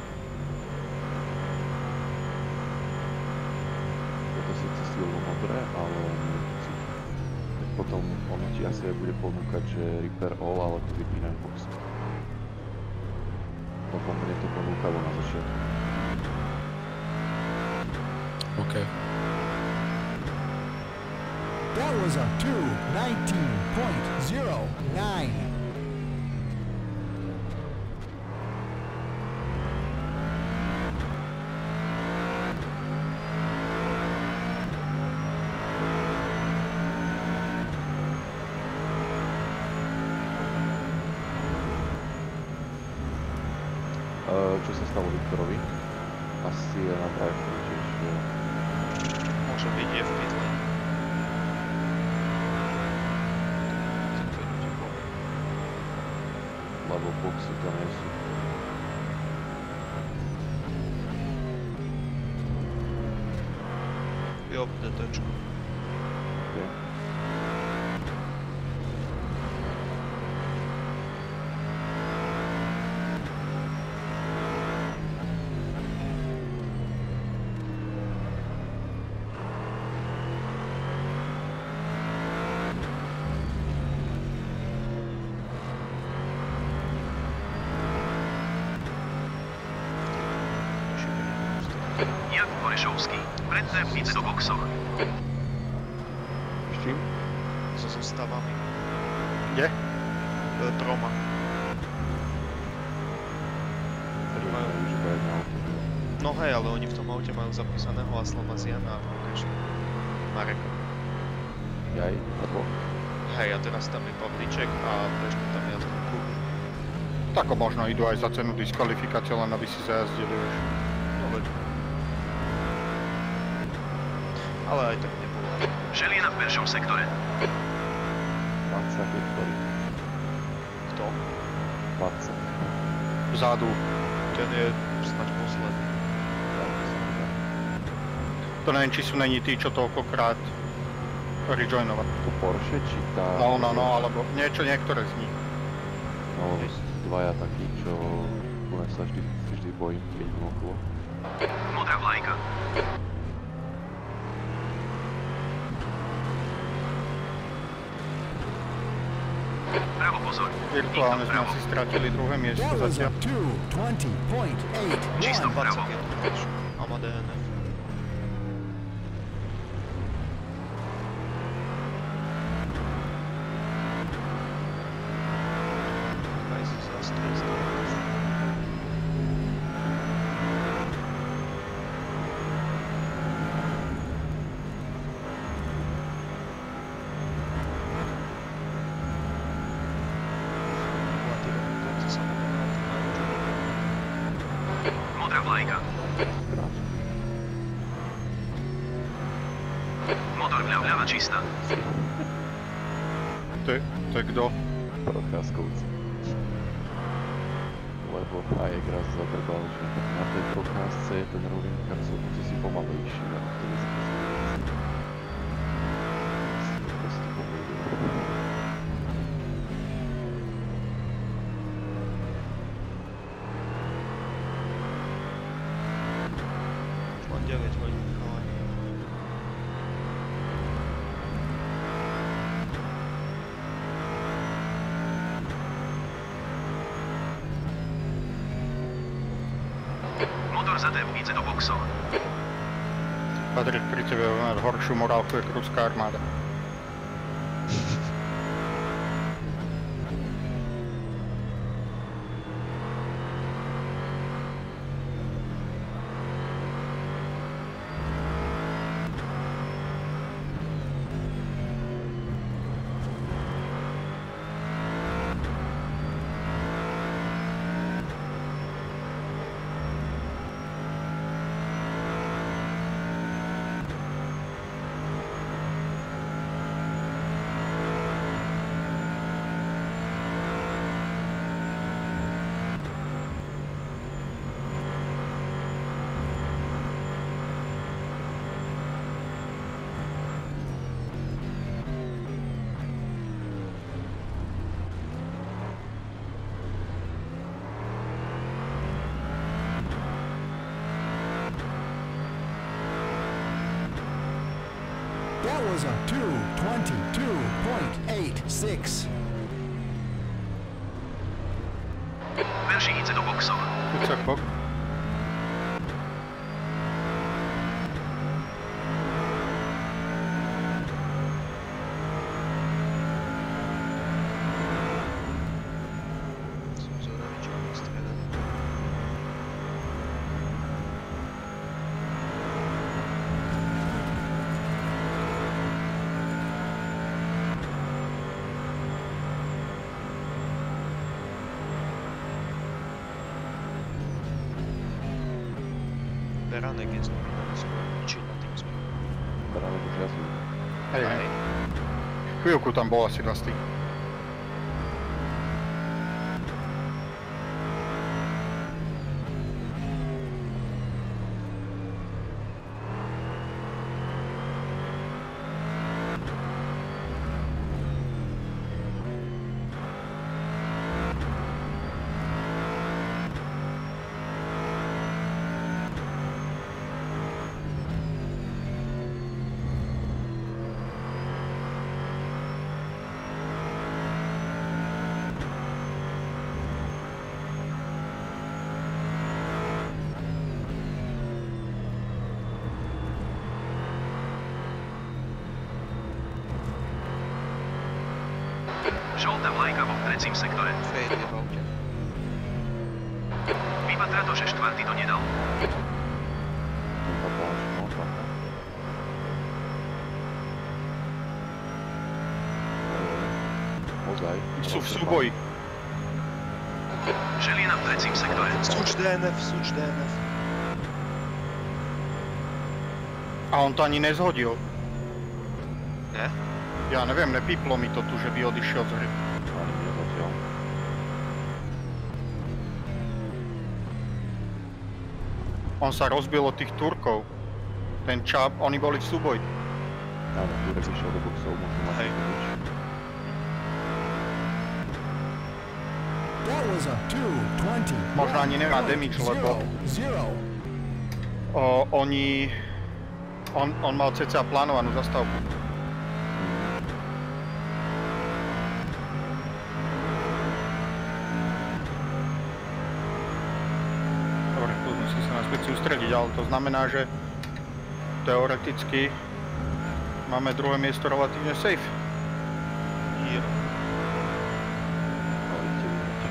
Je to síce silno modré, ale potom ono ti asi aj bude ponúkať, že repair all, ale to vypínaj box. Lebo mne to ponúkalo na začiatku. OK. That was a 2:19.09. Čo sa stalo Viktorovi? Asi je na drive-thru tiež, že... Môže byť je v pitlane. Lebo boxy to nie sú. Jo, DTčko. Okay. Jakub Orešovský. Predtrefnice do boxov. S čím? So zostavami. Kde? 3. Majú už iba jedno auto. No hej, ale oni v tom aute majú zapísaného Aslamaziana a Mareka. Jaj, lebo Hej, a teraz tam je Pavlíček a bežne tam jazdú Kubu. Tak možno idú aj za cenu diskvalifikácie, len aby si zajazdili už. No veď. Ale aj tak nebolo. Želina v peršom sektore. 20 je ktorý? Kto? 20. Vzadu. Ten je snaď posledný. Tak by som videl. To neviem, či sú není tí, čo toľkokrát rejoinovať. To Porsche či tá... No, alebo niektoré z nich. No, dvaja takí, čo sa vždy bojím, keď idú okolo. Modrá vlajka. Pravo pozor. Virtuálne sme si stratili druhé miesto That was a zatiaľ. 2:20.81. Čisto vpravo. 21 Ama DNF. Aj si zastrieť. Modrá vlajka. Krásne. Motor vľava čistá. To je kto? Procházkovci. Lebo aj raz zadrbal, že na tej procházce je ten roving car co si pomalejší a vtedy sa to proste pomýlil. Už mám 9 hodín, chalani. Motor zatepnice do boxov. Patrik, pri tebe má horšiu morálku, ako ruská armáda. That was a 2:22.86. Peršinice do boxov. Kucak bok. Som zvedavý, čo mám stredať. Beranek je znovu na skôr, či na tým skôr. Bránek už jazdí. Hej. Chvíľku tam bol asi vlastný. Žoltá vlajka vo trecím sektore. Fade je v aute. Vypadá to, že štvrtý to nedal. Sú v súboji. Želiena v trecím sektore. Súč DNF, súč DNF. A on to ani nezhodil. Ne? Ja neviem, nepíplo mi to tu, že by odišiel z hry. Ani mne zatiaľ. On sa rozbil od tých Turkov. Ten čáp, oni boli v súboji. Áno, Turek išiel do boxov, možno mať Hej. nič. That was a 2:20. Možno ani nemá damage, lebo on mal cca plánovanú zastavku. Dobre, tu musím sa naspäť sústrediť, ale to znamená, že teoreticky máme druhé miesto relatívne safe. Jo. Ale idete vyhrať.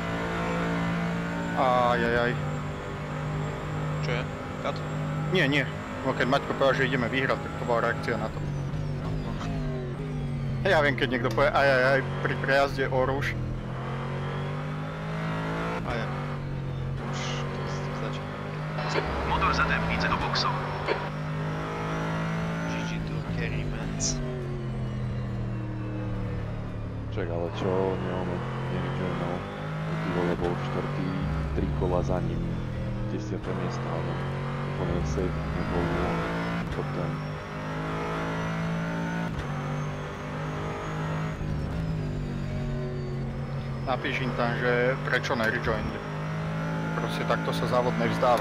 Ajajaj. Čo je? Kat? Nie, nie. No keď Maťko povedal, že ideme vyhrať, tak to bola reakcia na to. Ja viem, keď niekto povie ajajaj pri prejazde o rúš. A ja. Už to začína. Motor za dem ide do boxov. GG to carry mans. Čak, ale čo, nerejoinol. Ty vole bol štvrtý, 3 kola za ním. 10. miesto, ale úplne safe nebol potom. Napíš im tam, že prečo nerejoinli. Proste takto sa závod nevzdáva.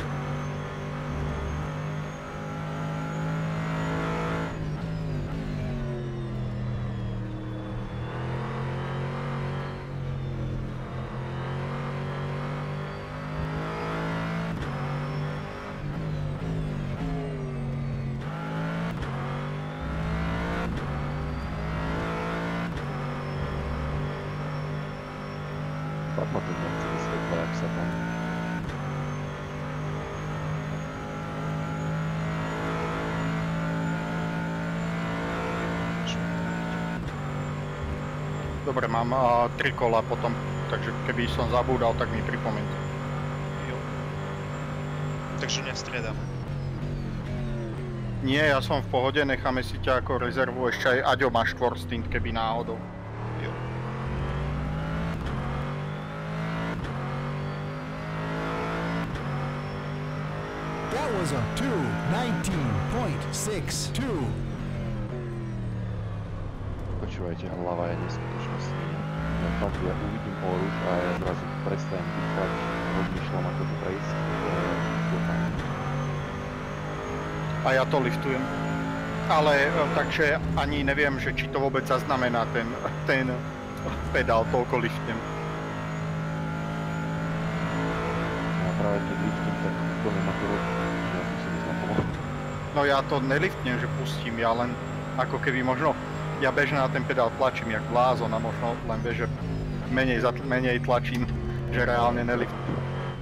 Fakt ma to nechce vysvetľať, jak sa tam... Dobre, mám 3 kola potom, takže keby som zabúdal, tak mi pripomeňte. Jo. Takže nestriedame. Nie, ja som v pohode, necháme si ťa ako rezervu, ešte aj Aďo má 4 stint, keby náhodou. Jo. That was a 2:19.62. Počúvajte, hlava je neskutočná svinia. Ja fakt, ja uvidím Oruš a ja zrazu prestanem dýchať, rozmýšľam ako to prejsť, A ja to liftujem. Ale takže ani neviem, že či to vôbec zaznamená ten pedál, toľko liftnem. Ja práve keď liftím, tak úplne ma to robí, že ja tu si neznám pomohol. No ja to neliftnem, že pustím, ja len ako keby možno, ja bežne na ten pedál tlačím jak blázon a možno len vieš, že menej tlačím, že reálne neliftnem.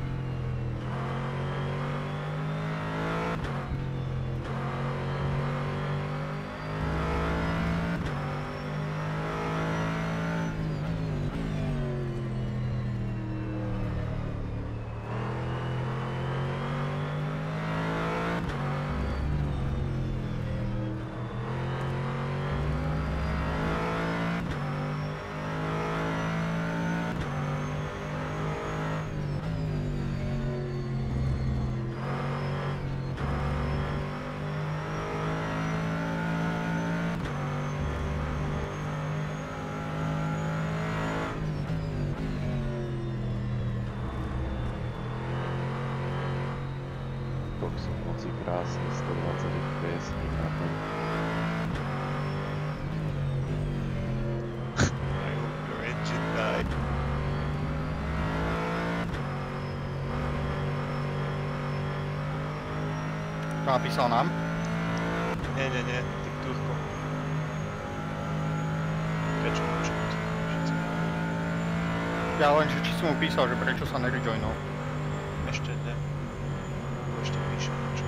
Boxom moci krásny, 120 fps, na tom. I hope your engine died. To napísal nám? Nie, tým Turkom. Prečo? Všetci. Ja len, že či som mu písal, že prečo sa nerejoinol. Ešte ne. Ešte píšem niečo.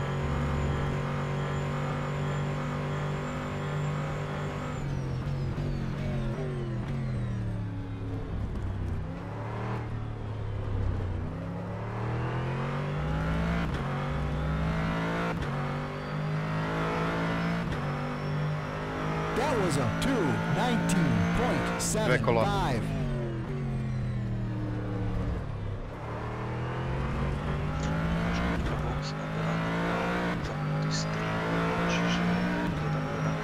That was a 2:19.75. Dve kola. Môžem na box a veľa zapnutý stream, čiže bude tam veľa.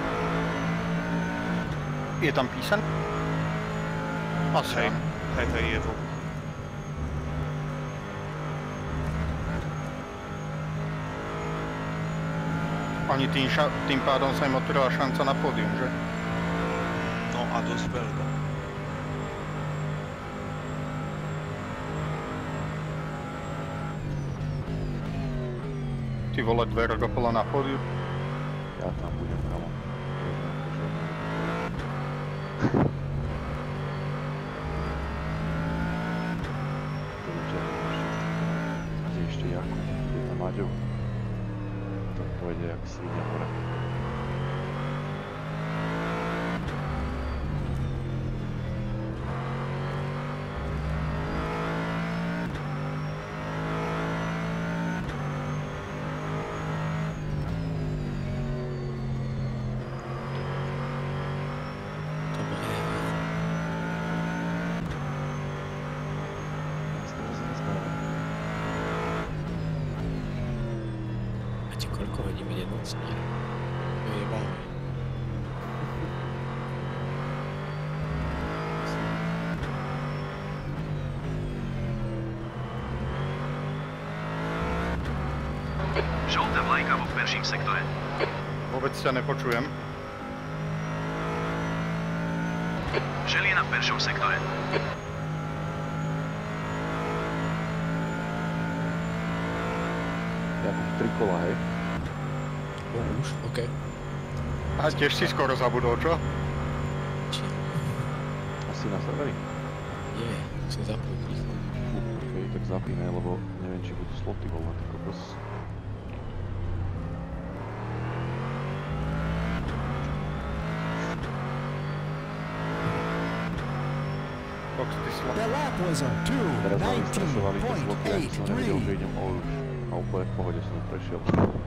Je tam písaný? Asi Hej, áno. hej, je von. Ani tým pádom sa im otvorila šanca na pódium, že? No a dosť veľká. Ty vole, dve rogopola na pódium. Ja tam budem kamo. Kde ešte Jakub? Je tam Maďo? To pôjde jak svinia hore. Koľko hodín ide noc? Nie. To je jebáme. Žltá vlajka vo perším sektore. Vôbec ťa nepočujem. Želiena v peršom sektore. Jakub 3 kola, hej? Už? OK. A tiež si skoro zabudol, čo? Či? Asi na serveri? Nie, musím zapnúť rýchlo. OK, tak zapíne, lebo neviem, či budú sloty voľné, ty kokos. Box, ty slab. The lap was a Teraz ma vystresovali tie sloty, ja som nevedel, že 2:19.83. idem all už. A úplne v pohode som prešiel.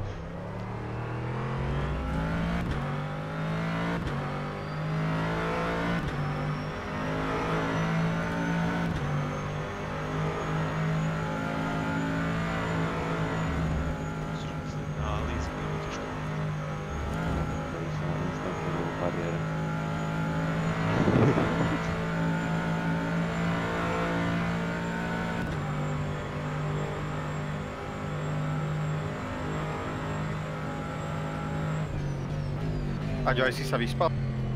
Musíš myslieť na lísky, bude ťažko. Tady som mal instantne vo bariére. Aďo, aj si sa vyspal?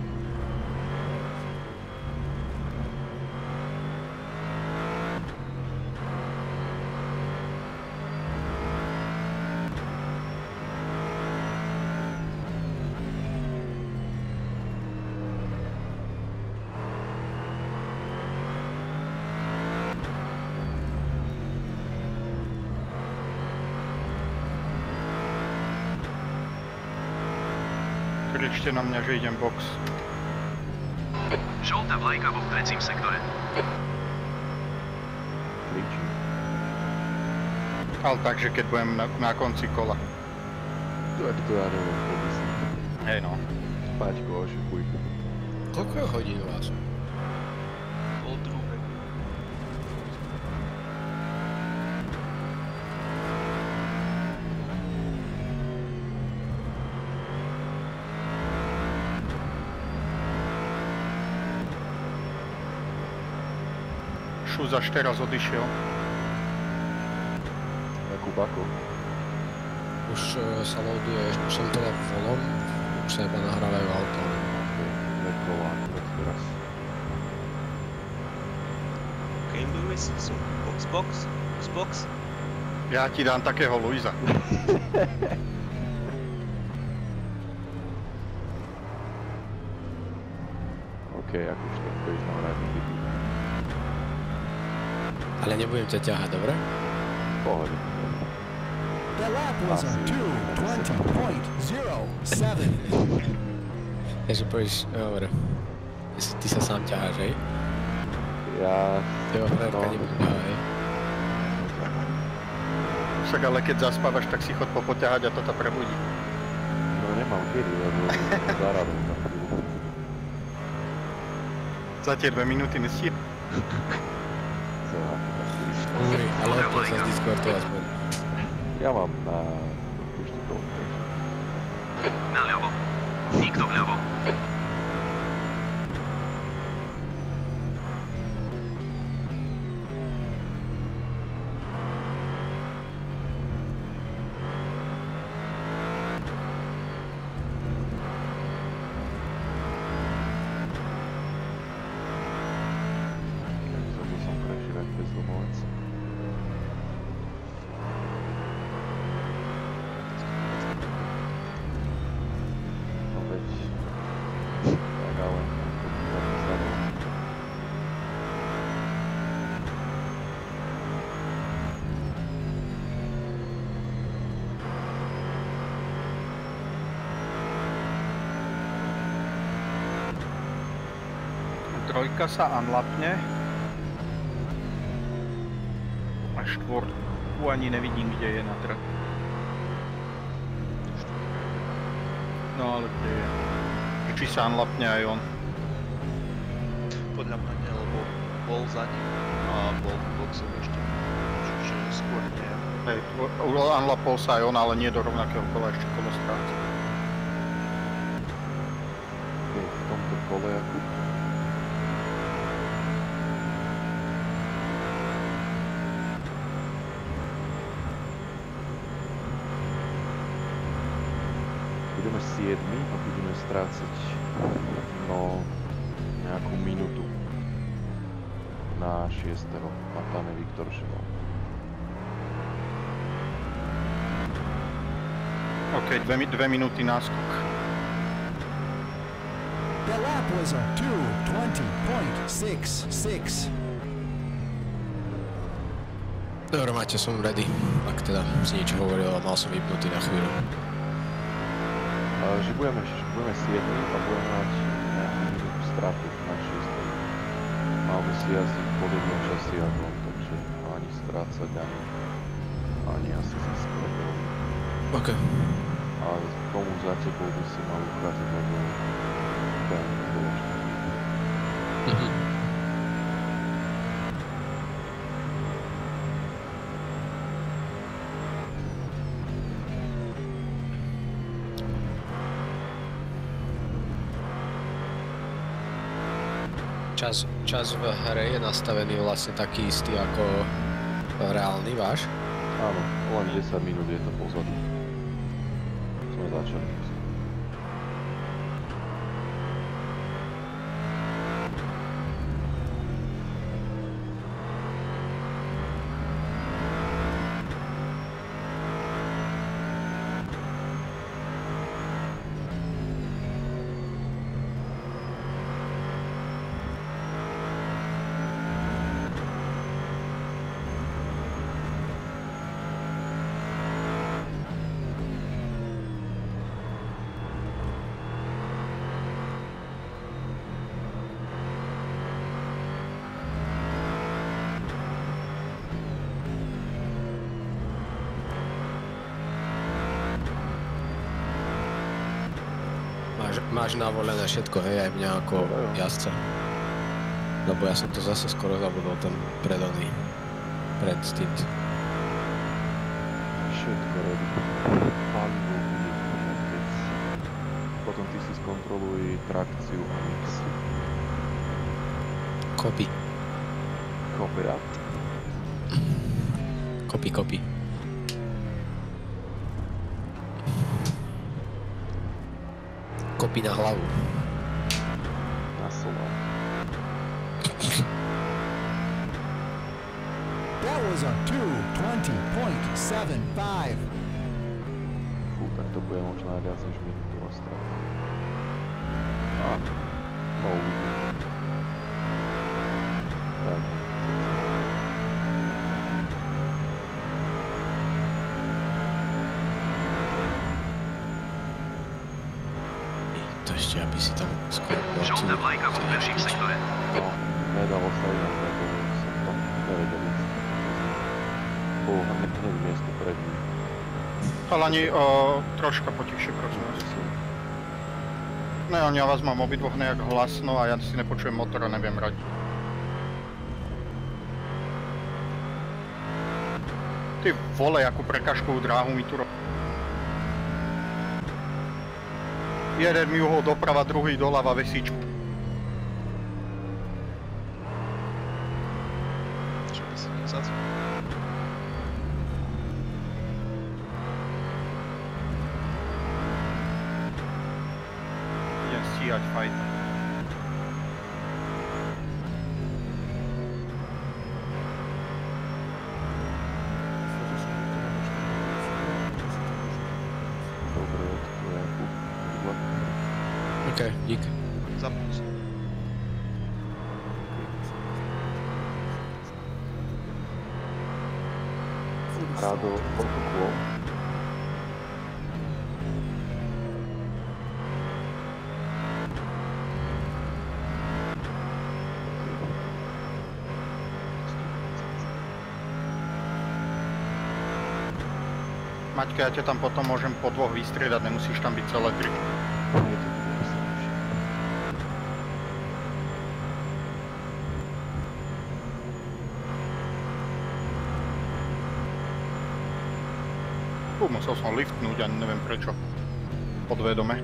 Kričte na mňa, že idem box. Žltá vlajka vo trecím sektore. Kričím. Ale takže keď budem na konci kola. Tak to ja neviem, to myslím. Hej no. Paťko, ošupuj. Koľko je hodín vás? Pol druhej. Šus až teraz odišiel. Jakub ako? Už sa loaduje, už som teda volom, už sa iba nahrávajú auta. OK, 2 kola akurát teraz. Kane Lewis, box. Ja ti dám takého Luisa. OK, ako už to pôjdeš na vrátne vidíme. Ale nebudem ťa ťahať, dobre? Pohode. The lap was a 2:20.07. Takže povieš, dobre. Ty sa sám ťaháš, hej? Ja... Teba frajerka nebude ťahať, hej? Však ale keď zaspávaš, tak si chod popoťahať a to ťa prebudí. No nemám kedy, lebo zaradím na chvíľu. Za tie 2 minúty nestíš? Uj, ale odpoj sa z Discordu aspoň. Ja mám na... Už to toho. Naľavo. Nikto vľavo. Trojka sa unlapne. A štvorku ani nevidím, kde je na trh. No ale kde je? Či sa unlapne aj on? Podľa mňa nie, lebo bol za ním a bol v boxoch ešte. Čiže skôr nie. Hej, unlapol sa aj on, ale nie do rovnakého kola, ešte kolo stráca. V tomto kole ako... Budeme 7 a budeme strácať no nejakú minútu na 6. a tam je Viktor Ševal. OK, 2 minúty náskok. The lap was a 2:20.66. Dobre, Maťo, som ready. Ak teda si niečo hovoril, mal som vypnutý na chvíľu. Že budeme 7 a budeme mať nejakú minútu stratu na 6. Mal by si jazdiť podobnom časy ako on, takže ani strácať, ani asi získať. OK. A komu za tebou by si mal uchádzať, lebo ten bolo ešte. Čas v hre je nastavený vlastne taký istý ako reálny váš? Áno, len 10 minút je to pozadu. Sme začali. Máš navolené všetko, hej, aj mňa ako jazdca. Lebo ja som to zase skoro zabudol ten pred stint. Všetko robí. Palivo bude vec. Potom ty si skontroluj trakciu a mix. Copy. Copyrat. Copy. Kopí na hlavu. Na slova. That was a 2:20.75. Fú, tak to bude možno aj viac než minútu ostrava. A, no uvidíme. Tak. to ešte, aby si tam skôr Žltá vlajka v úpeším sektore. No, nedalo sa inak, lebo som tam nevedel ísť. Bolo hneď miesto pred ním. Chalani, troška potichšie, prosím vás. No, ja vás mám obidvoch nejak hlasno a ja si nepočujem motor a neviem radiť. Ty vole, akú prekažkovú dráhu mi tu robí. Jeden mi uhol doprava, druhý doľava vesíčku. Čo by si nechcel? Idem stíhať fight. Dobre, to je Jakub. OK, dík. Zapnú sa. Rado, koľko kôl? Maťka, ja ťa tam potom môžem po dvoch vystriedať, nemusíš tam byť celé 3. Je to výborné. Musel som liftnúť, ani neviem prečo. Podvedome.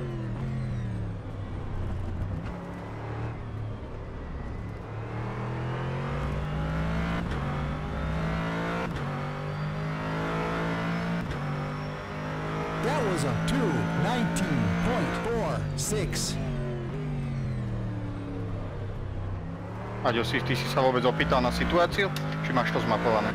That was a 2:19.46. Aďo, ty si sa vôbec opýtal na situáciu? Či máš to zmapované?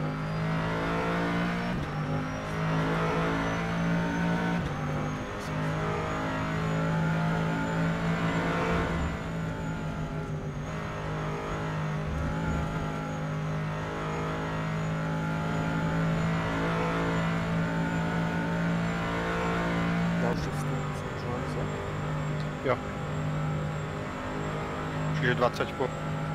Ďalší vstup zaužívali sa. Jo. Čiže 20 po...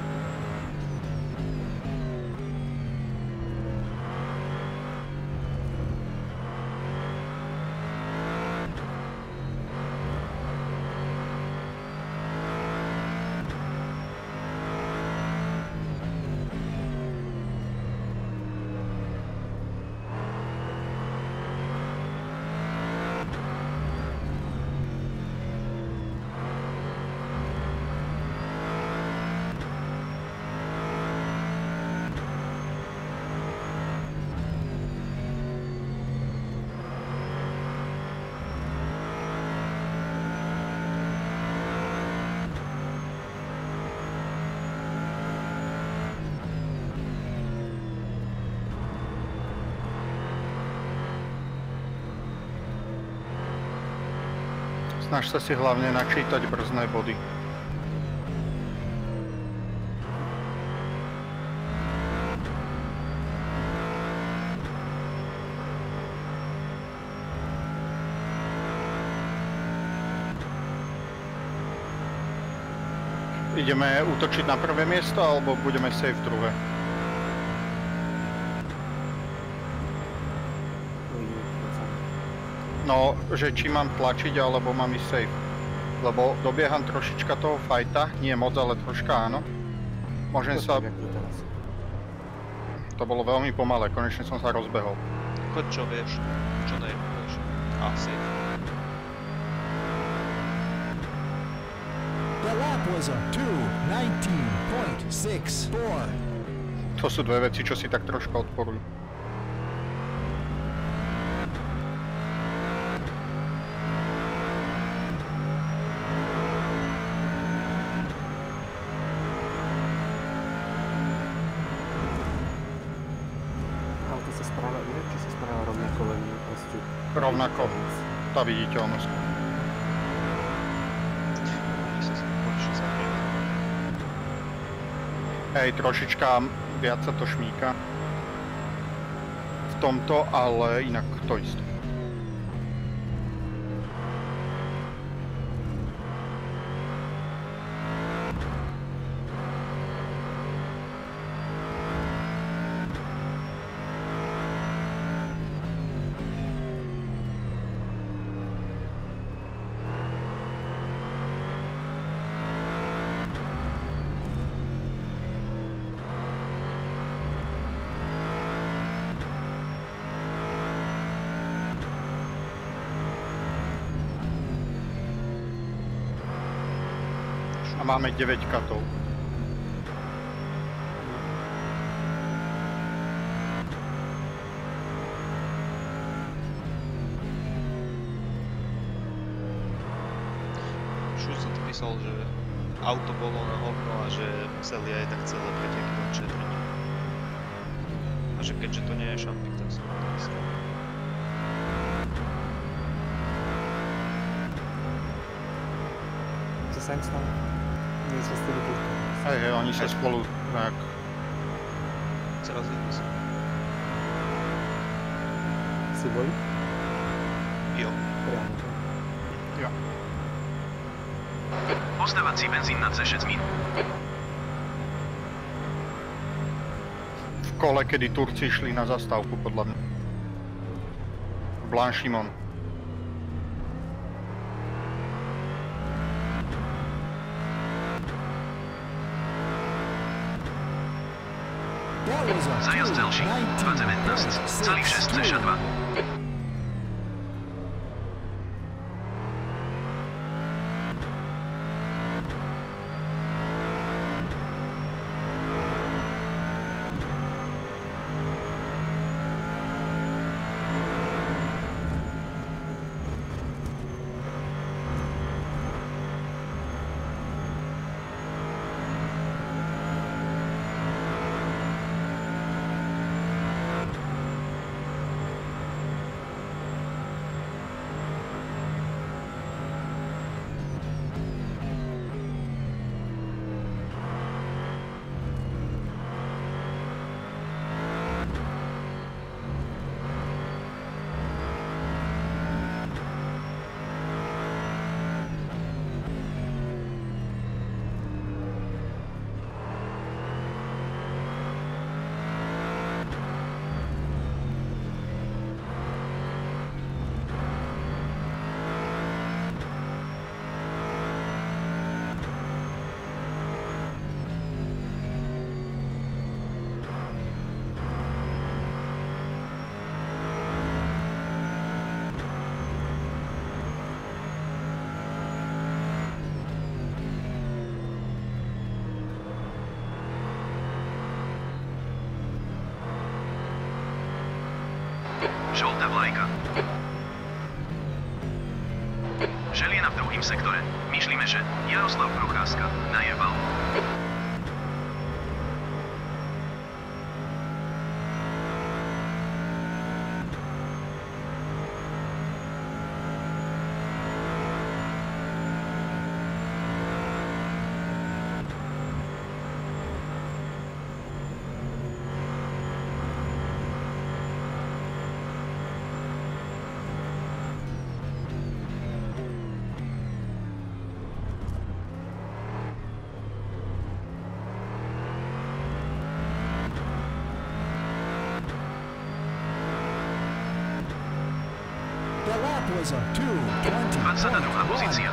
Snaž sa si hlavne načítať brzdné body. Ideme útočiť na prvé miesto, alebo budeme safe druhé? No, že či mám tlačiť, alebo mám ísť safe. Lebo dobieham trošička toho fajta, nie moc, ale troška áno. Môžem sa... To bolo veľmi pomalé, konečne som sa rozbehol. Choď čo vieš, čo najrýchlejšie. A safe. The lap was a 2:19.64. To sú dve veci, čo si tak troška odporujú. Auto sa správa inak, či sa správa rovnako, len proste... Rovnako. Tá viditeľnosť. Môže sa konečne zahrieť. Hej, trošička viac sa to šmíka. V tomto, ale inak to isté. A máme 9 katov. Šucot písal, že auto bolo na hovno a že museli aj tak celé preteky len šetriť. A že keďže to nie je šampík, tak som to myslel. Co Sainz tam nie sa stýli púšťa. Hej, oni sa spolu nejak... Teraz vidím som. Si boli? Jo. Priamo. Jo. Postawać si benzín na C6 min. V kole, kedy Turci šli na zastávku, podľa mňa. Blanchimon. That was a Zajazd ďalší. 2.19. Celý 6 C2. Žoltá vlajka. Želiena v druhým sektore. Myslíme, že Jaroslav Procházka najebal. The lap was a 2:20.19. pozícia.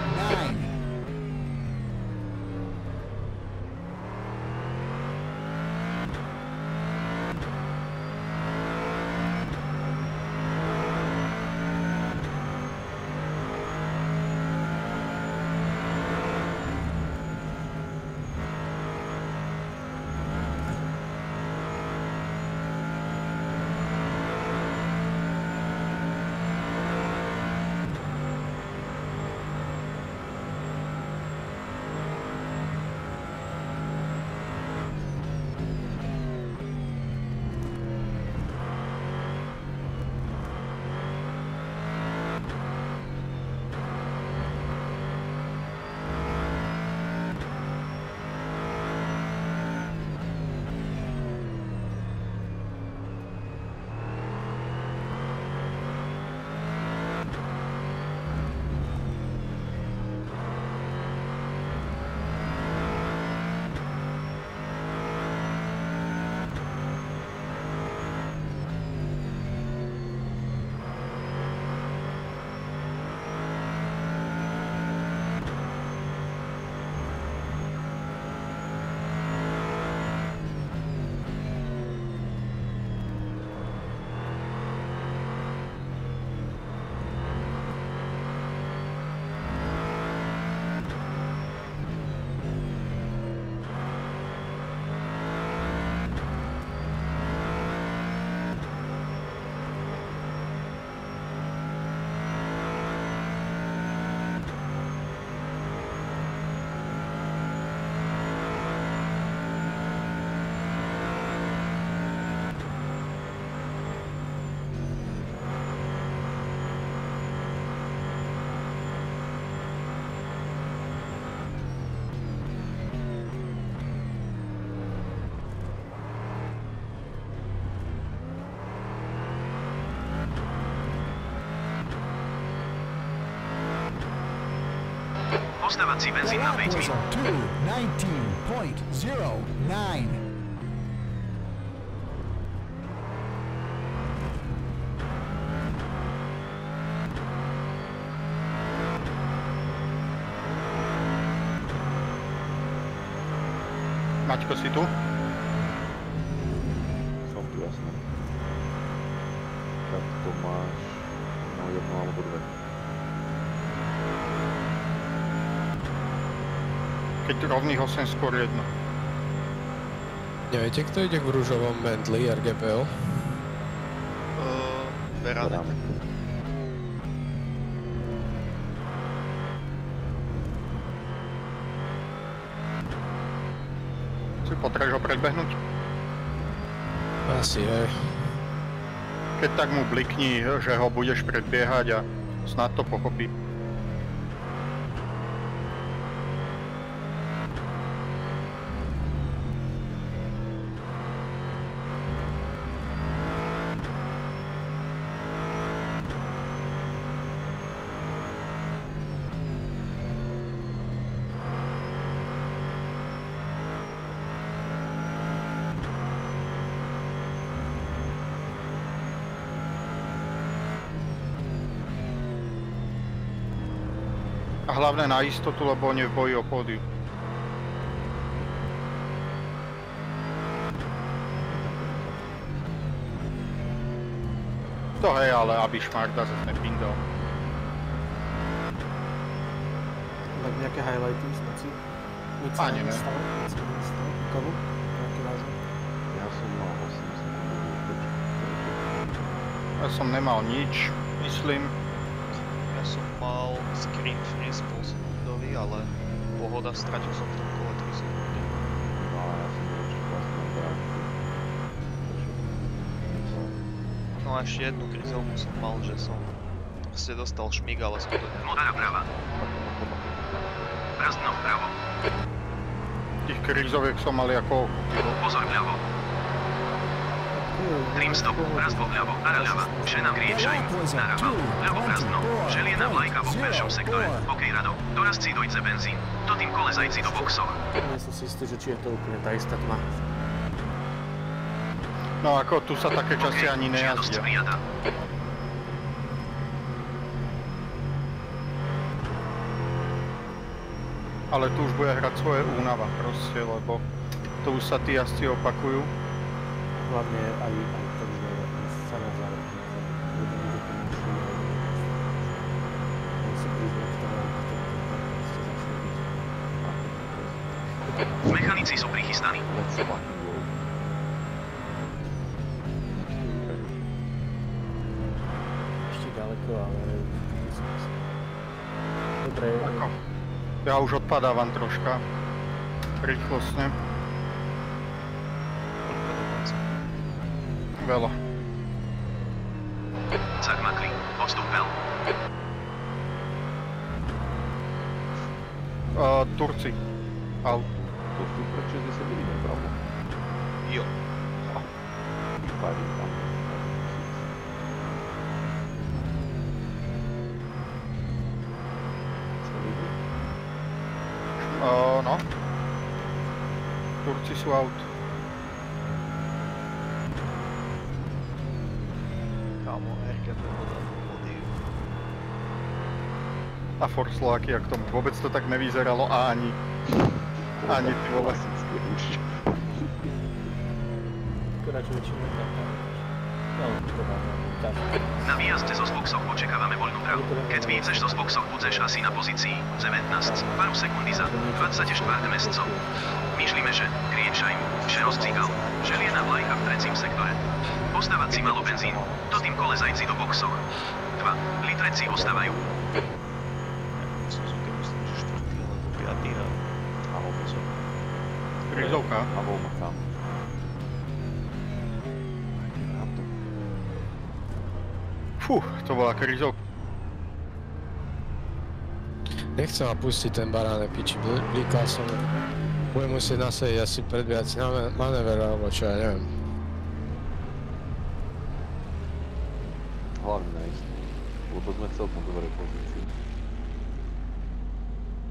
Postavať si The benzín na lap 5 was a minút. 2:19.09. Maťko, si tu? Som tu, jasné. Tak to máš, no jedno alebo dve. Keď rovných 8, skôr jedno. Neviete, kto ide v rúžovom Bentley RGPO? Beránek. Si potrebuješ ho predbehnúť? Asi, hej. Keď tak mu blikni, že ho budeš predbiehať a snad to pochopí. A hlavne na istotu, lebo on je v boji o pódium. To hej, ale aby Šmarda zase nepindal. Tak nejaké highlighty snad si? Nic sa Ani ne. nestalo? Nic sa nestalo? Nikomu? Nejaký vážne? Ja som mal 8 sekundovú útočku. Ja som nemal nič, myslím. Ja som mal screen freeze polsekundový, ale pohoda, stratil som v tom kole 3 sekundy. No a ja som určite vlastne bránku. No a ešte jednu krizovku som mal, že som proste dostal šmík, ale som to nejak... Modrá prava. Brzdno vpravo. Tých krízoviek som mal ako... Pozor vľavo. Trim stop, brzd vľavo, para ľava. Šena griečaj. Narava. Ľavo brzdno. Želiená vlajka vo peršom sektore. OK rado. Dorazci dojce benzín. To tým kolezajci do boxov. Nie som si istý, že či je to úplne tá istá tma. No ako tu sa také časy ani Žiadosť nejazdia. prijatá. Ale tu už bude hrať svoje únava proste, lebo to už sa tí jazdci opakujú. Hlavne aj to, že sa na záver ľudia ľudia pomôžu aj sa priznať k tomu, že to začne byť. Mechanici sú prichystaní. Let's fucking go. Ešte ďaleko, ale... Dobre, Ako? Ja už odpadávam troška. Rýchlostne. Veľa. Zakmakli. Odstup veľ. Turci. Au. To sú pred 60 mm, pravda? Jo. Vypadí tam. No. Turci sú aut. Kámo, RGP voda po pódiu. A Force Slovakia k tomu. Vôbec to tak nevyzeralo a ani ty vole. Klasické už. škoda, čo väčšinou je tam. No, to má ťažké. Na výjazde zo Zboxov očakávame voľnú travu. Keď vyjdeš zo Zboxov, budeš asi na pozícii 19, pár sekundy za 24 mescov. Myšlíme, že Kriečajm, Šeros Cigal, želiená vlajka v trecím sektore. Postavať si malo benzínu, to tým kolezajci do boxov. 2 litreci ostávajú. Suzuki myslím, že 4. alebo 5. a pozor. Krizovka. A voľma tam. Fú, to bola krizovka. Nechcem ma pustiť ten baránek piči, blíkal som. Budem musieť nasediť asi predbiaci manéver alebo čo, ja neviem. Hlavne na istú, lebo sme celkom v dobrej pozícii.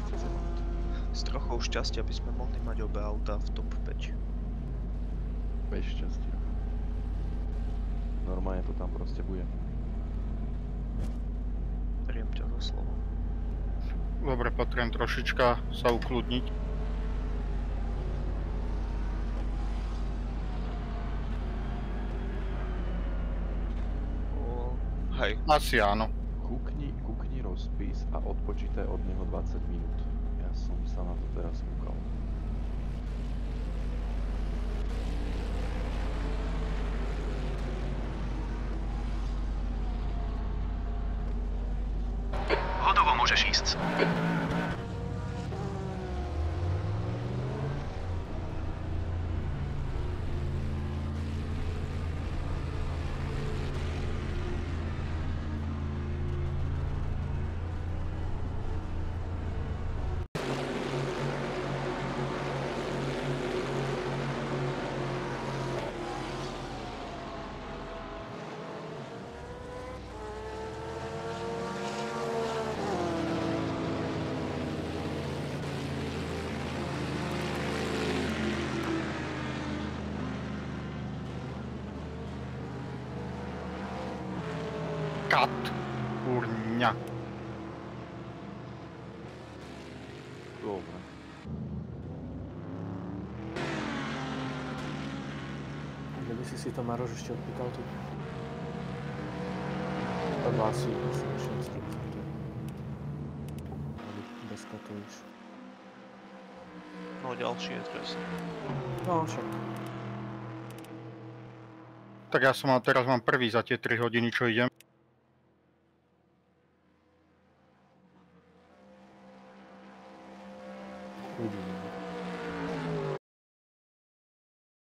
chce mať. S trochou šťastia by sme mohli mať obe autá v top 5. Bez šťastia. Normálne to tam proste bude. Beriem ťa za slovo. Dobre, potrebujem trošička sa ukludniť. Hej. Asi áno. Kúkni rozpis a odpočítaj od neho 20 minút. Ja som sa na to teraz kúkal. Hotovo, môžeš ísť. Kat. Kurňa. Dobre. Kde by si to Maroš ešte odpýtal tu? Tam asi myslím, že bez katu už. No ďalší je trest. No však. Tak ja som teraz mám prvý za tie 3 hodiny, čo idem.